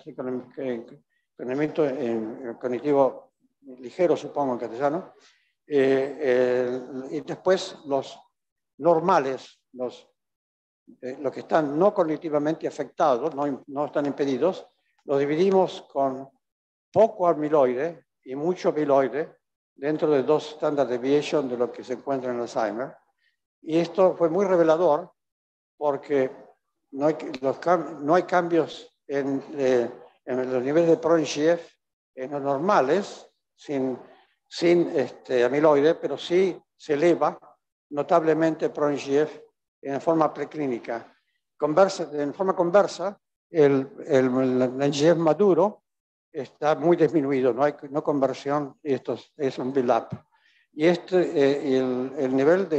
cognitivo ligero, supongo en castellano, y después los normales, los que están no cognitivamente afectados, no están impedidos, los dividimos con poco amiloide y mucho amiloide dentro de 2 standard deviation de lo que se encuentra en Alzheimer. Y esto fue muy revelador porque no hay cambios en los niveles de PRONGF en los normales, sin amiloide, pero sí se eleva notablemente PRONGF en forma preclínica. En forma conversa, el NGF maduro está muy disminuido, no hay conversión, y esto es un build-up. Y el nivel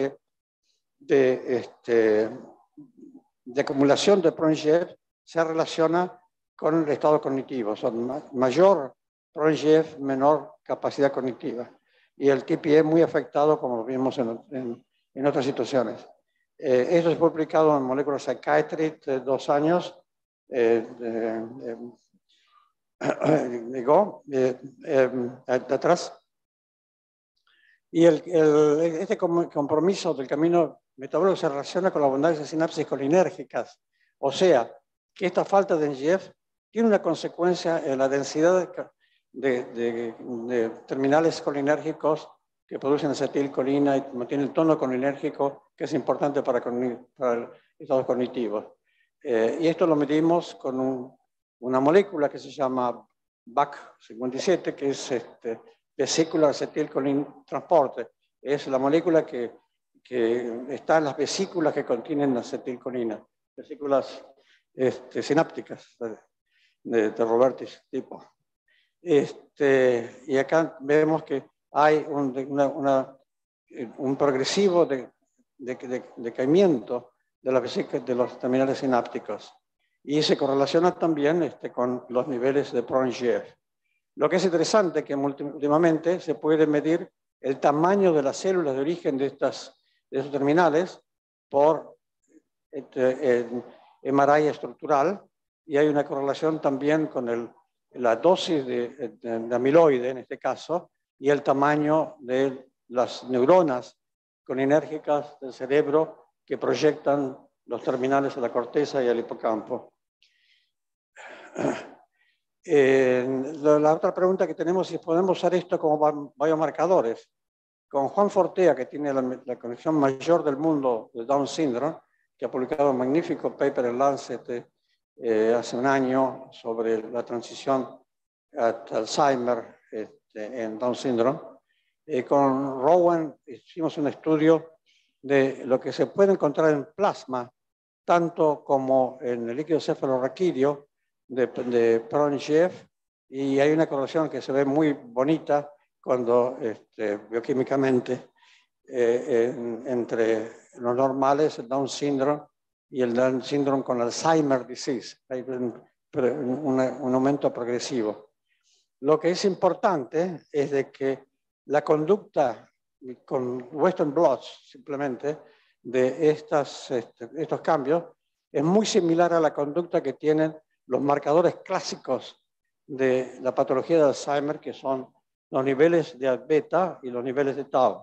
de acumulación de PRONGF se relaciona con el estado cognitivo. Son mayor PRONGF, menor capacidad cognitiva. Y el TPE muy afectado, como lo vimos en otras situaciones. Esto es publicado en Molecular Psychiatry de 2 años. Atrás. Y este compromiso del camino metabólico se relaciona con la abundancia de sinapsis colinérgicas. O sea, que esta falta de NGF tiene una consecuencia en la densidad de terminales colinérgicos que producen acetilcolina y mantiene el tono colinérgico, que es importante para el estado cognitivo. Y esto lo medimos con una molécula que se llama BAC57, que es vesicular acetilcolin transporte. Es la molécula que está en las vesículas que contienen acetilcolina, vesículas sinápticas de Robertis tipo. Y acá vemos que hay un progresivo decaimiento de las vesículas de los terminales sinápticos. Y se correlaciona también con los niveles de PRONGF. Lo que es interesante es que últimamente se puede medir el tamaño de las células de origen de esos terminales por MRI estructural, y hay una correlación también con la dosis de amiloide, en este caso, y el tamaño de las neuronas colinérgicas del cerebro que proyectan los terminales a la corteza y al hipocampo. La otra pregunta que tenemos es si podemos usar esto como biomarcadores. Con Juan Fortea, que tiene la conexión mayor del mundo de Down Syndrome, que ha publicado un magnífico paper en Lancet hace un año sobre la transición a Alzheimer en Down Syndrome. Con Rowan hicimos un estudio de lo que se puede encontrar en plasma, tanto como en el líquido cefalorraquídeo de PRONGF, y hay una correlación que se ve muy bonita cuando bioquímicamente entre los normales, el Down Syndrome y el Down Syndrome con Alzheimer disease. Hay un aumento progresivo. Lo que es importante es de que la conducta con Western blots, simplemente, de estos cambios, es muy similar a la conducta que tienen los marcadores clásicos de la patología de Alzheimer, que son los niveles de beta y los niveles de tau.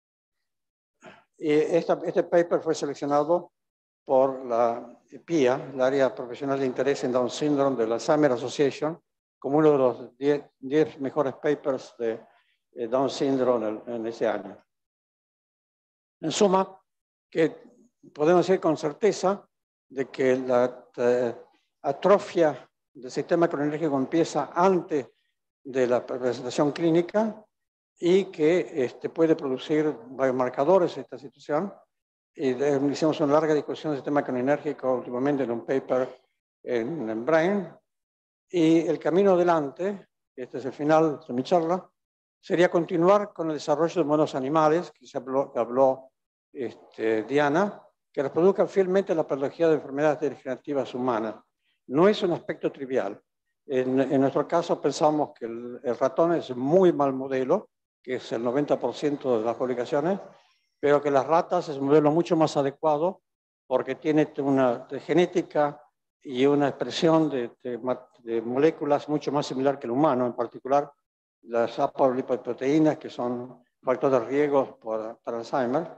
Y este paper fue seleccionado por la PIA, la área profesional de interés en Down Syndrome de la Alzheimer Association, como uno de los 10 mejores papers de Down Syndrome en ese año. En suma, que podemos decir con certeza de que la atrofia del sistema colinérgico empieza antes de la presentación clínica y que puede producir biomarcadores esta situación. Y hicimos una larga discusión del sistema canónico últimamente en un paper en Brain. Y el camino adelante, este es el final de mi charla, sería continuar con el desarrollo de modelos animales, que habló Diana, que reproduzcan fielmente la patología de enfermedades degenerativas humanas. No es un aspecto trivial. En nuestro caso pensamos que el ratón es un muy mal modelo, que es el 90% de las publicaciones, pero que las ratas es un modelo mucho más adecuado porque tiene una genética y una expresión de moléculas mucho más similar que el humano, en particular las apolipoproteínas, que son factores de riesgo para Alzheimer.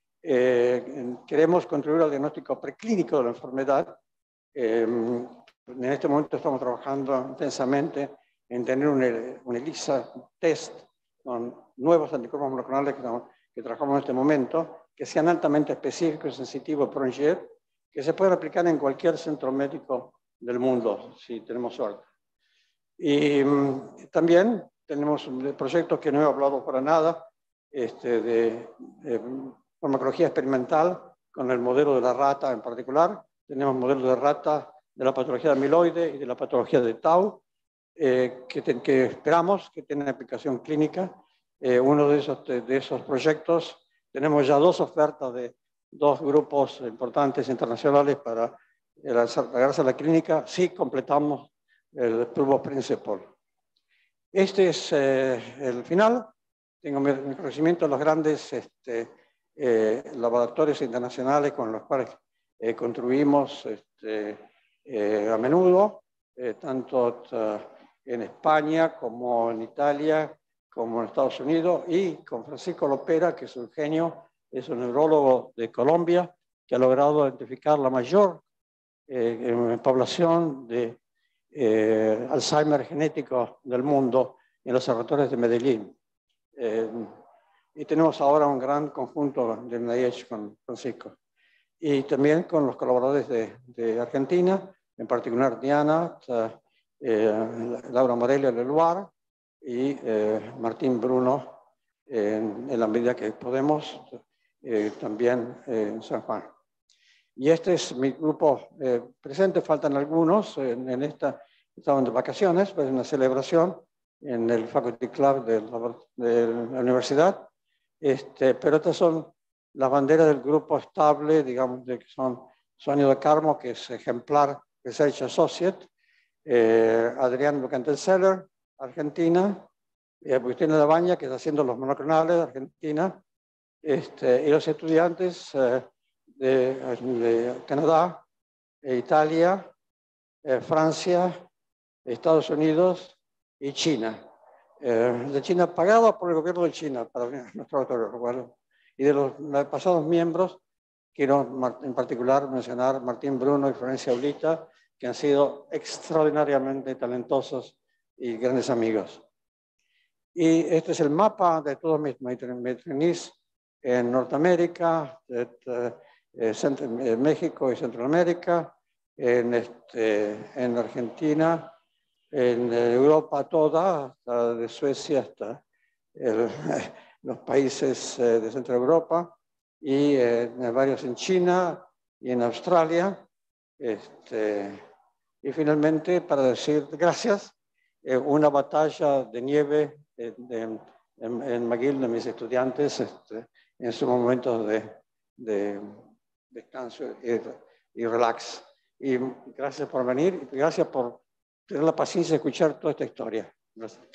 Queremos contribuir al diagnóstico preclínico de la enfermedad. En este momento estamos trabajando intensamente en tener un ELISA test con nuevos anticuerpos monoclonales que trabajamos en este momento, que sean altamente específicos y sensitivos por ONGIET, que se pueden aplicar en cualquier centro médico del mundo, si tenemos suerte. Y también tenemos un proyecto que no he hablado para nada, de farmacología experimental con el modelo de la rata en particular. Tenemos modelos de rata de la patología de amiloide y de la patología de Tau, que esperamos que tengan aplicación clínica. Uno de esos proyectos, tenemos ya 2 ofertas de 2 grupos importantes internacionales para agregarse a la clínica si completamos el proof of principle. Este es el final. Tengo mi reconocimiento a los grandes laboratorios internacionales con los cuales contribuimos a menudo, tanto en España como en Italia, como en Estados Unidos, y con Francisco Lopera, que es un genio, es un neurólogo de Colombia, que ha logrado identificar la mayor población de Alzheimer genético del mundo en los laboratorios de Medellín. Y tenemos ahora un gran conjunto de NIH con Francisco. Y también con los colaboradores de Argentina, en particular Diana, Laura Morelia Leluar y Martín Bruno, en la medida que podemos, también en San Juan. Y este es mi grupo presente, faltan algunos estaban de vacaciones, pues en una celebración en el Faculty Club de la universidad, pero estas son las banderas del grupo estable, digamos, que son Sonia de Carmo, que es ejemplar Research Associate, Adrián Bucantel-Seller, Argentina, Agustina Labaña, que está haciendo los monoclonales, Argentina, y los estudiantes de Canadá, Italia, Francia, Estados Unidos y China. De China pagada por el gobierno de China para nuestro autor. Y de los pasados miembros, quiero en particular mencionar Martín Bruno y Florencia Ulita, que han sido extraordinariamente talentosos y grandes amigos. Y este es el mapa de todos mis trainees en Norteamérica, México y Centroamérica, en Argentina, en Europa toda, hasta de Suecia hasta los países de Centro Europa, y varios en China y en Australia. Y finalmente, para decir gracias, una batalla de nieve en McGill de mis estudiantes en sus momentos de descanso y relax. Y gracias por venir y gracias por tener la paciencia de escuchar toda esta historia. Gracias.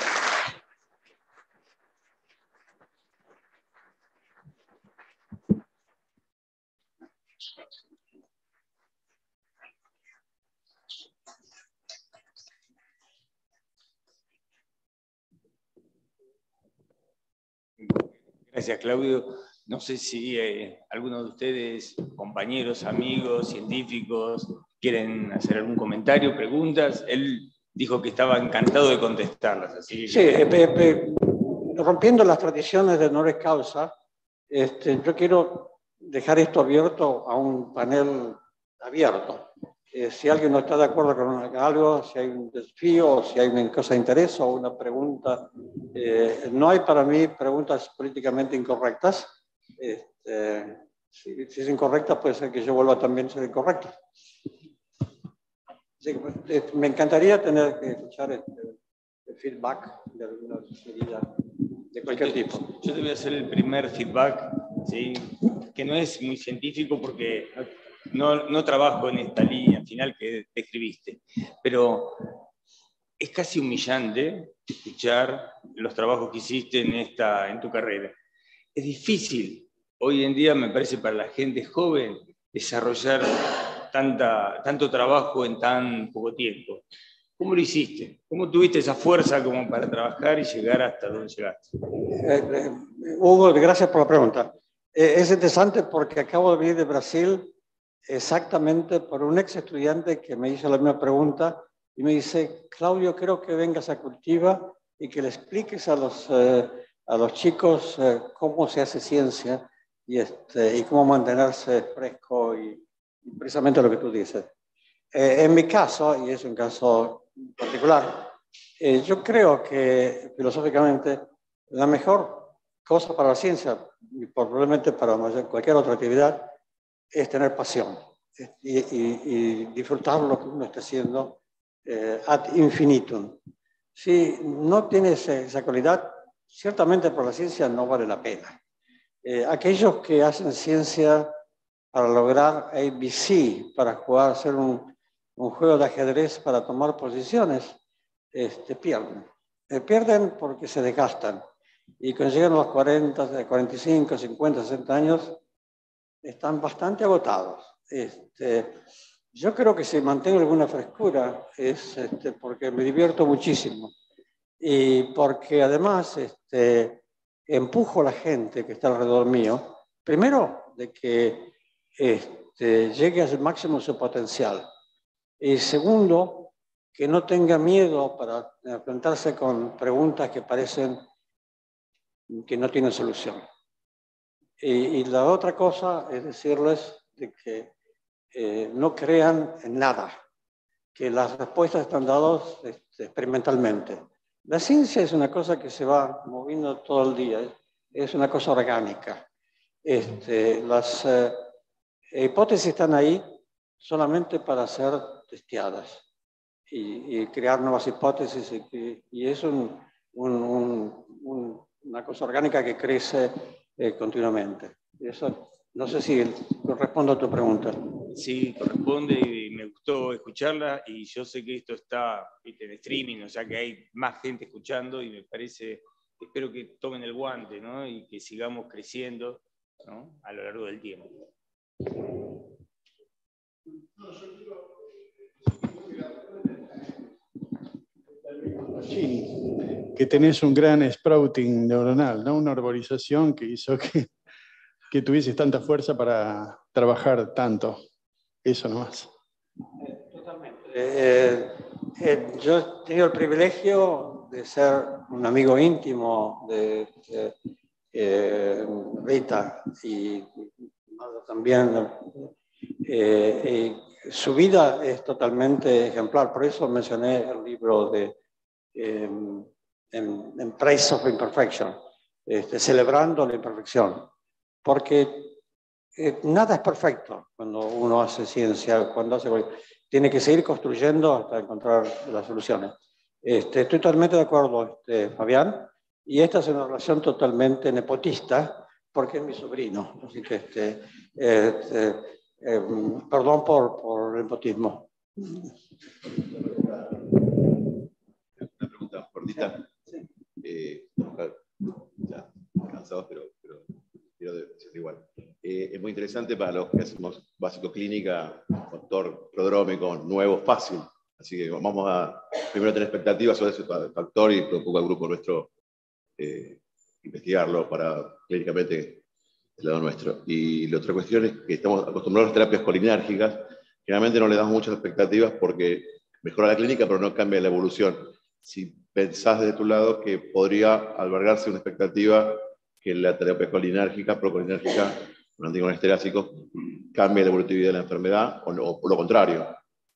Gracias, Claudio. No sé si alguno de ustedes, compañeros, amigos, científicos, quieren hacer algún comentario, preguntas. Él dijo que estaba encantado de contestarlas. Así que... rompiendo las tradiciones de honoris causa, yo quiero dejar esto abierto a un panel abierto. Si alguien no está de acuerdo con algo, si hay un desafío, si hay una cosa de interés o una pregunta, no hay para mí preguntas políticamente incorrectas. Si es incorrecta, puede ser que yo vuelva también a ser incorrecta. Sí, me encantaría tener que escuchar el feedback de alguna medida de cualquier tipo. Yo te voy a hacer el primer feedback, ¿sí? Que no es muy científico porque no trabajo en esta línea final que describiste, pero es casi humillante escuchar los trabajos que hiciste en tu carrera. Es difícil hoy en día, me parece, para la gente joven desarrollar tanto trabajo en tan poco tiempo. ¿Cómo lo hiciste? ¿Cómo tuviste esa fuerza como para trabajar y llegar hasta donde llegaste? Hugo, gracias por la pregunta. Es interesante porque acabo de venir de Brasil exactamente por un ex estudiante que me hizo la misma pregunta y me dice, Claudio, creo que vengas a Cultiva y que le expliques a los chicos cómo se hace ciencia y cómo mantenerse fresco y precisamente lo que tú dices. En mi caso, y es un caso particular, yo creo que filosóficamente la mejor cosa para la ciencia y probablemente para cualquier otra actividad es tener pasión y disfrutar lo que uno está haciendo ad infinitum. Si no tienes esa cualidad, ciertamente por la ciencia no vale la pena. Aquellos que hacen ciencia para lograr ABC, para jugar, hacer un juego de ajedrez para tomar posiciones, pierden. Pierden porque se desgastan. Y cuando llegan a los 40, 45, 50, 60 años, están bastante agotados. Yo creo que si mantengo alguna frescura es porque me divierto muchísimo y porque además empujo a la gente que está alrededor mío, primero de que llegue al máximo su potencial y segundo, que no tenga miedo para enfrentarse con preguntas que parecen que no tienen solución. Y la otra cosa es decirles de que no crean en nada, que las respuestas están dadas experimentalmente. La ciencia es una cosa que se va moviendo todo el día, es una cosa orgánica. Las hipótesis están ahí solamente para ser testeadas y crear nuevas hipótesis y es una cosa orgánica que crece continuamente. Eso, no sé si respondo a tu pregunta. Sí, corresponde y me gustó escucharla y yo sé que esto está en streaming, o sea que hay más gente escuchando y me parece, espero que tomen el guante, ¿no? Y que sigamos creciendo, ¿no? A lo largo del tiempo. Sí, que tenés un gran sprouting neuronal, ¿no? Una arborización que hizo que tuvieses tanta fuerza para trabajar tanto. Eso nomás. Totalmente. Yo he tenido el privilegio de ser un amigo íntimo de Rita y también. Su vida es totalmente ejemplar, por eso mencioné el libro de en Praise of Imperfection, celebrando la imperfección, porque nada es perfecto cuando uno hace ciencia, tiene que seguir construyendo hasta encontrar las soluciones. Estoy totalmente de acuerdo, Fabián, y esta es una relación totalmente nepotista, porque es mi sobrino, así que perdón por el nepotismo. Una pregunta cortita. Ya cansados, pero quiero decir igual. Es muy interesante para los que hacemos básico clínica, factor prodrómico, nuevo, fácil. Así que vamos a primero tener expectativas sobre ese factor y propongo al grupo nuestro investigarlo para clínicamente el lado nuestro. Y la otra cuestión es que estamos acostumbrados a las terapias colinérgicas. Generalmente no le damos muchas expectativas porque mejora la clínica, pero no cambia la evolución. Si pensás desde tu lado que podría albergarse una expectativa que la terapia colinérgica, procolinérgica, con anticonestéricos, cambie la evolutividad de la enfermedad o lo contrario.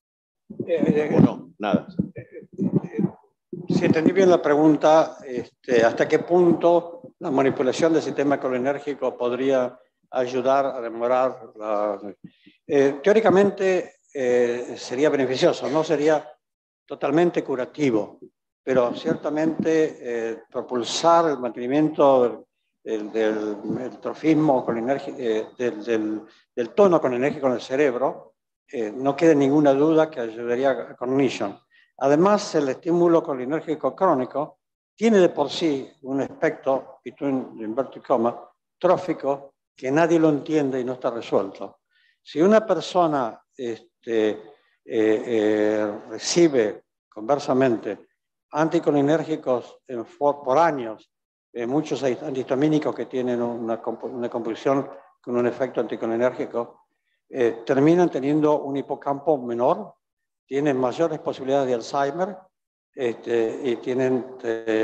¿O no? Nada. Si entendí bien la pregunta, ¿hasta qué punto la manipulación del sistema colinérgico podría ayudar a demorar teóricamente sería beneficioso, no sería totalmente curativo, pero ciertamente propulsar el mantenimiento del trofismo colinérgico, del tono colinérgico en el cerebro, no queda ninguna duda que ayudaría a cognition. Además, el estímulo colinérgico crónico tiene de por sí un aspecto, between inverted commas, trófico, que nadie lo entiende y no está resuelto. Si una persona recibe conversamente anticolinérgicos por años, muchos antihistamínicos que tienen una composición con un efecto anticolinérgico, terminan teniendo un hipocampo menor, tienen mayores posibilidades de Alzheimer y tienen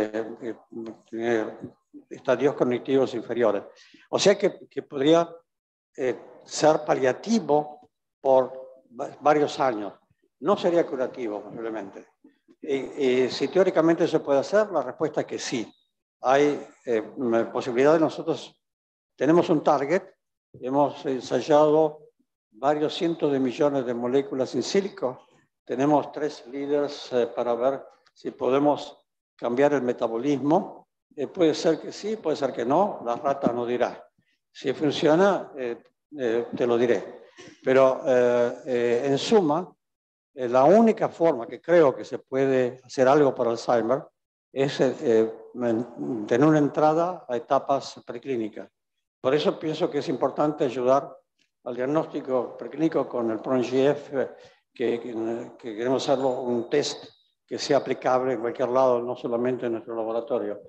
estadios cognitivos inferiores. O sea que podría ser paliativo por varios años. No sería curativo, posiblemente. Y si teóricamente se puede hacer, la respuesta es que sí. Hay posibilidades. Nosotros tenemos un target, hemos ensayado varios cientos de millones de moléculas in silico. Tenemos 3 líderes para ver si podemos cambiar el metabolismo. Puede ser que sí, puede ser que no. La rata nos dirá. Si funciona, te lo diré. Pero en suma, la única forma que creo que se puede hacer algo para Alzheimer es tener una entrada a etapas preclínicas. Por eso pienso que es importante ayudar al diagnóstico preclínico con el PRONGF, que queremos hacerlo un test que sea aplicable en cualquier lado, no solamente en nuestro laboratorio.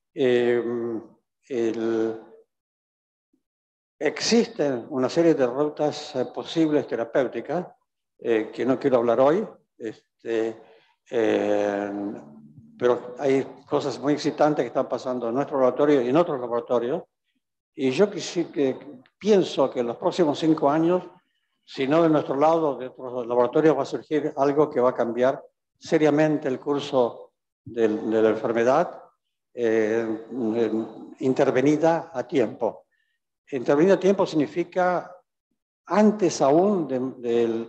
Existen una serie de rutas posibles terapéuticas que no quiero hablar hoy, pero hay cosas muy excitantes que están pasando en nuestro laboratorio y en otros laboratorios. Y yo pienso que en los próximos 5 años, si no de nuestro lado, de otros laboratorios, va a surgir algo que va a cambiar seriamente el curso de la enfermedad intervenida a tiempo. Intervenida a tiempo significa antes aún del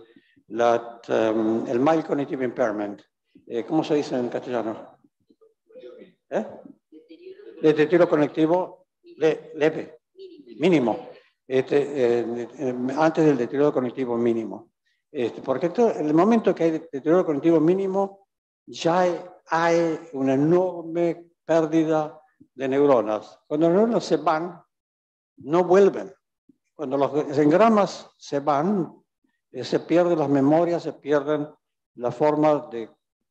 mild cognitive impairment. ¿Cómo se dice en castellano? Deterioro cognitivo leve, mínimo. Antes del deterioro cognitivo mínimo. Porque en el momento que hay deterioro cognitivo mínimo, ya hay una enorme pérdida de neuronas. Cuando las neuronas se van, no vuelven. Cuando los engramas se van, se pierden las memorias, se pierden la forma de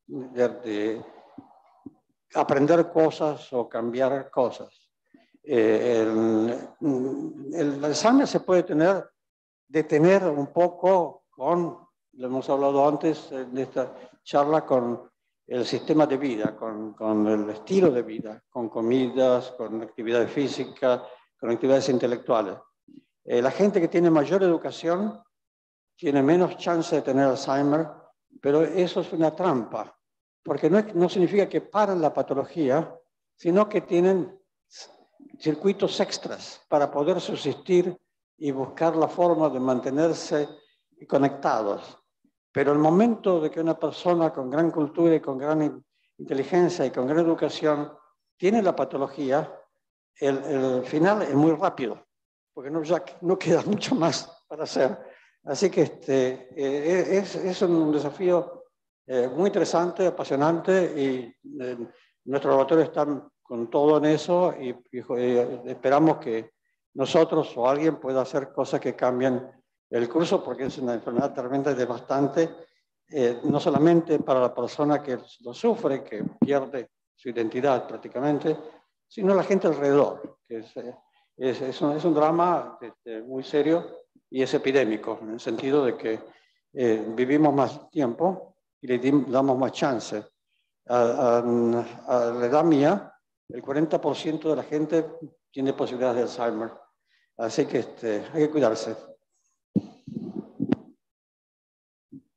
aprender cosas o cambiar cosas. El Alzheimer se puede detener un poco con, lo hemos hablado antes en esta charla, con el sistema de vida, con el estilo de vida, con comidas, con actividades físicas, con actividades intelectuales. La gente que tiene mayor educación tiene menos chance de tener Alzheimer, pero eso es una trampa, porque no significa que paran la patología, sino que tienen circuitos extras para poder subsistir y buscar la forma de mantenerse conectados. Pero el momento de que una persona con gran cultura y con gran inteligencia y con gran educación tiene la patología, el final es muy rápido, porque no queda mucho más para hacer. Así que es un desafío muy interesante, apasionante, y nuestro laboratorio está con todo en eso y esperamos que nosotros o alguien pueda hacer cosas que cambien el curso, porque es una enfermedad tremenda y devastante, no solamente para la persona que lo sufre, que pierde su identidad prácticamente, sino la gente alrededor, que es un drama muy serio y es epidémico, en el sentido de que vivimos más tiempo y le damos más chance. A la edad mía, el 40% de la gente tiene posibilidades de Alzheimer. Así que hay que cuidarse.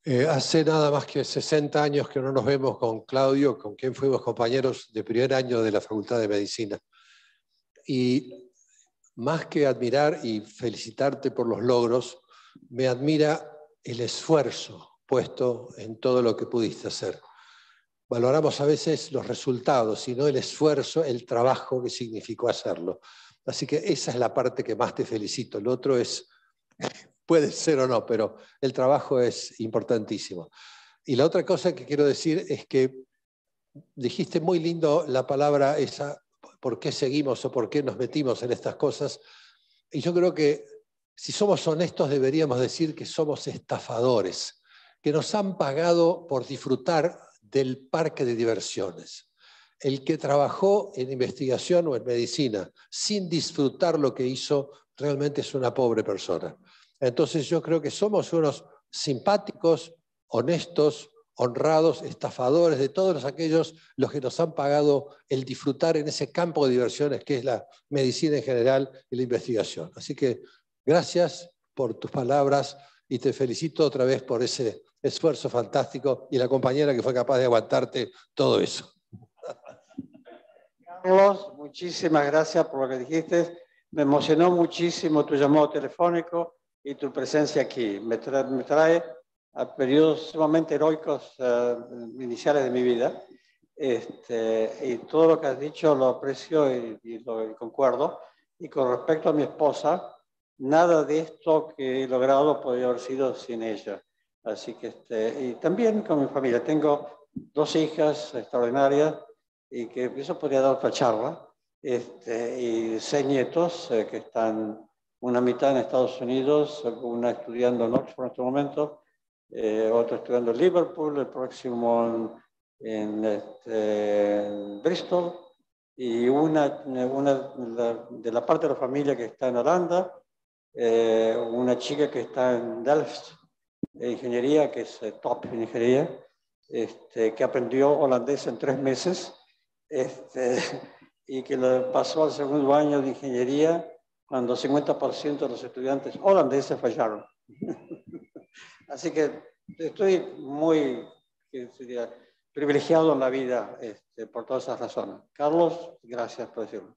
Hace nada más que 60 años que no nos vemos con Claudio, con quien fuimos compañeros de primer año de la Facultad de Medicina. Y más que admirar y felicitarte por los logros, me admira el esfuerzo puesto en todo lo que pudiste hacer. Valoramos a veces los resultados, sino el esfuerzo, el trabajo que significó hacerlo. Así que esa es la parte que más te felicito. Lo otro es, puede ser o no, pero el trabajo es importantísimo. Y la otra cosa que quiero decir es que dijiste muy lindo la palabra esa, ¿por qué seguimos o por qué nos metimos en estas cosas? Y yo creo que si somos honestos deberíamos decir que somos estafadores, que nos han pagado por disfrutar del parque de diversiones. El que trabajó en investigación o en medicina sin disfrutar lo que hizo realmente es una pobre persona. Entonces yo creo que somos unos simpáticos, honestos, honrados, estafadores de todos aquellos los que nos han pagado el disfrutar en ese campo de diversiones que es la medicina en general y la investigación. Así que gracias por tus palabras y te felicito otra vez por ese esfuerzo fantástico y la compañera que fue capaz de aguantarte todo eso. Carlos, muchísimas gracias por lo que dijiste. Me emocionó muchísimo tu llamado telefónico y tu presencia aquí. Me trae a periodos sumamente heroicos iniciales de mi vida. Y todo lo que has dicho lo aprecio y concuerdo. Y con respecto a mi esposa, nada de esto que he logrado podría haber sido sin ella. Así que, y también con mi familia. Tengo 2 hijas extraordinarias y que eso podría dar otra charla. Y 6 nietos que están, una mitad en Estados Unidos, una estudiando en Oxford en este momento, otro estudiando en Liverpool, el próximo en Bristol, y una de la parte de la familia que está en Holanda, una chica que está en Delft, ingeniería, que es top ingeniería, que aprendió holandés en 3 meses, y que pasó al segundo año de ingeniería cuando 50% de los estudiantes holandeses fallaron. Así que estoy muy privilegiado en la vida por todas esas razones. Carlos, gracias por decirlo.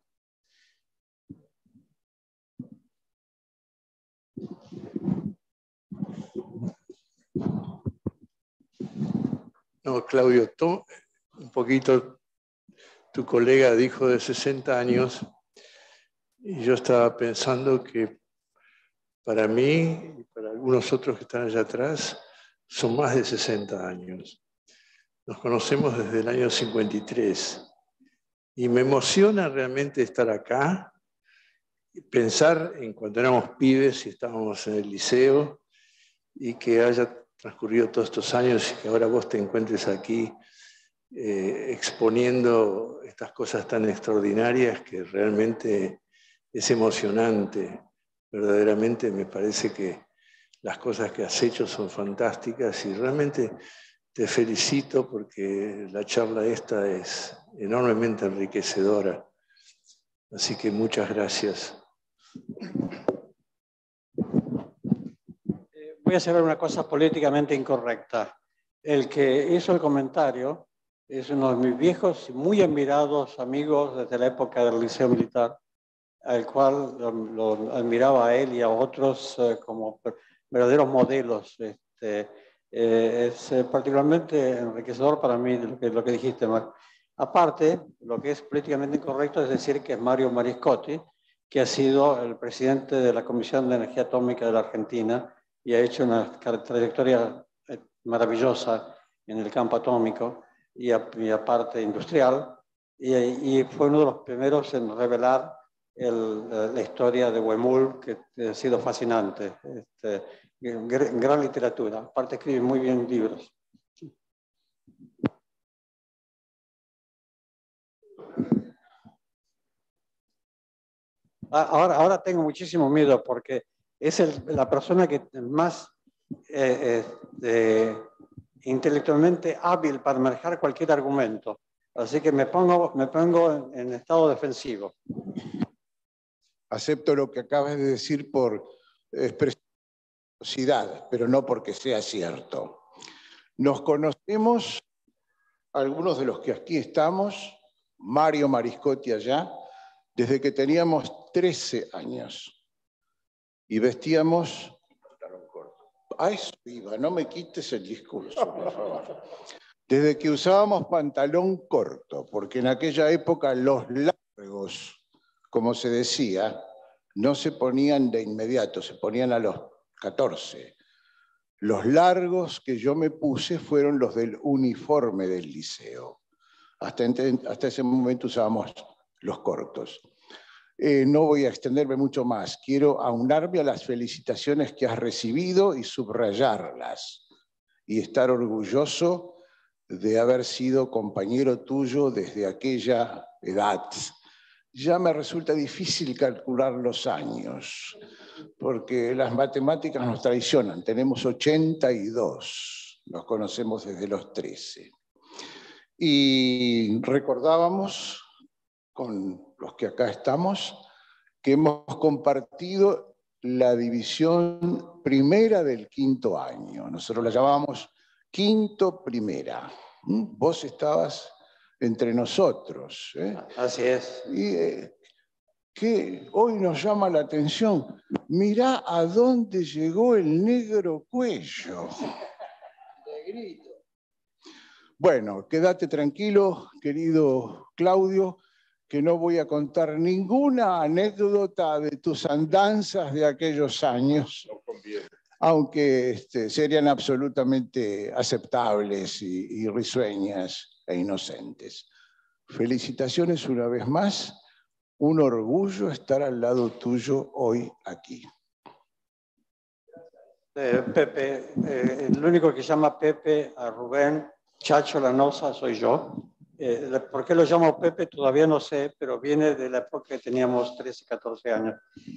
No, Claudio, un poquito, tu colega dijo de 60 años y yo estaba pensando que para mí y para algunos otros que están allá atrás son más de 60 años. Nos conocemos desde el año 53 y me emociona realmente estar acá y pensar en cuando éramos pibes y estábamos en el liceo y que haya transcurrido todos estos años y que ahora vos te encuentres aquí exponiendo estas cosas tan extraordinarias que realmente es emocionante. Verdaderamente me parece que las cosas que has hecho son fantásticas y realmente te felicito porque la charla esta es enormemente enriquecedora. Así que muchas gracias. Voy a hacer una cosa políticamente incorrecta. El que hizo el comentario es uno de mis viejos y muy admirados amigos desde la época del Liceo Militar, al cual lo admiraba a él y a otros como verdaderos modelos. Es particularmente enriquecedor para mí lo que dijiste, Marco. Aparte, lo que es políticamente incorrecto es decir que es Mario Mariscotti, que ha sido el presidente de la Comisión de Energía Atómica de la Argentina y ha hecho una trayectoria maravillosa en el campo atómico y aparte industrial, y fue uno de los primeros en revelar la historia de Huemul, que ha sido fascinante. Gran literatura, aparte escribe muy bien libros. Ahora tengo muchísimo miedo porque es la persona que más intelectualmente hábil para manejar cualquier argumento. Así que me pongo en estado defensivo. Acepto lo que acabas de decir por expresividad, pero no porque sea cierto. Nos conocemos, algunos de los que aquí estamos, Mario Mariscotti allá, desde que teníamos 13 años. Y vestíamos... A eso iba, no me quites el discurso, por favor. Desde que usábamos pantalón corto, porque en aquella época los largos, como se decía, no se ponían de inmediato, se ponían a los 14. Los largos que yo me puse fueron los del uniforme del liceo. Hasta ese momento usábamos los cortos. No voy a extenderme mucho más. Quiero aunarme a las felicitaciones que has recibido y subrayarlas. Y estar orgulloso de haber sido compañero tuyo desde aquella edad. Ya me resulta difícil calcular los años, porque las matemáticas nos traicionan. Tenemos 82, nos conocemos desde los 13. Y recordábamos, con los que acá estamos, que hemos compartido la división primera del quinto año. Nosotros la llamábamos quinto primera. Vos estabas entre nosotros. Así es. Y que hoy nos llama la atención. Mirá a dónde llegó el negro Cuello. Bueno, quédate tranquilo, querido Claudio, que no voy a contar ninguna anécdota de tus andanzas de aquellos años, aunque serían absolutamente aceptables y risueñas e inocentes. Felicitaciones una vez más, un orgullo estar al lado tuyo hoy aquí. Pepe, el único que llama Pepe a Rubén Chacho Lanosa soy yo. ¿Por qué lo llamo Pepe? Todavía no sé, pero viene de la época que teníamos 13, 14 años.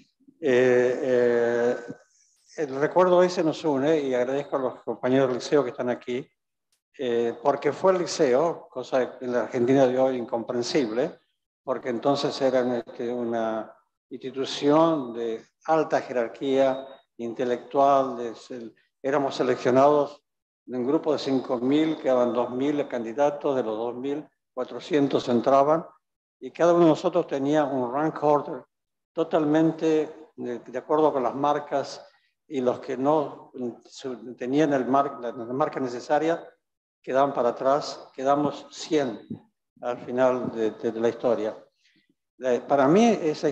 El recuerdo ese nos une y agradezco a los compañeros del liceo que están aquí, porque fue el liceo, cosa en la Argentina de hoy incomprensible, porque entonces era una institución de alta jerarquía intelectual, éramos seleccionados de un grupo de 5.000, quedaban 2.000 candidatos, de los 2.400 entraban, y cada uno de nosotros tenía un rank order totalmente de acuerdo con las marcas, y los que no tenían la marca necesaria quedaban para atrás, quedamos 100 al final de la historia. Para mí esa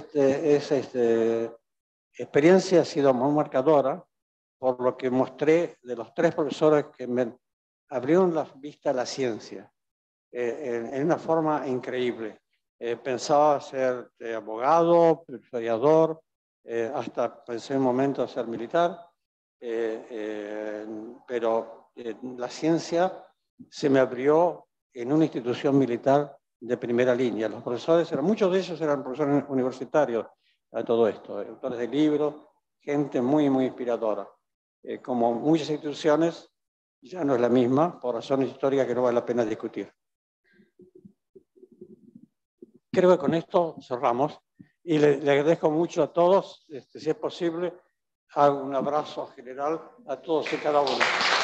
experiencia ha sido muy marcadora, por lo que mostré de los 3 profesores que me abrieron la vista a la ciencia en una forma increíble. Pensaba ser abogado, historiador, hasta pensé en un momento ser militar, pero la ciencia se me abrió en una institución militar de primera línea. Los profesores, muchos de ellos eran profesores universitarios a todo esto, autores de libros, gente muy, muy inspiradora. Como muchas instituciones, ya no es la misma, por razones históricas que no vale la pena discutir. Creo que con esto cerramos y le agradezco mucho a todos, si es posible, hago un abrazo general a todos y cada uno.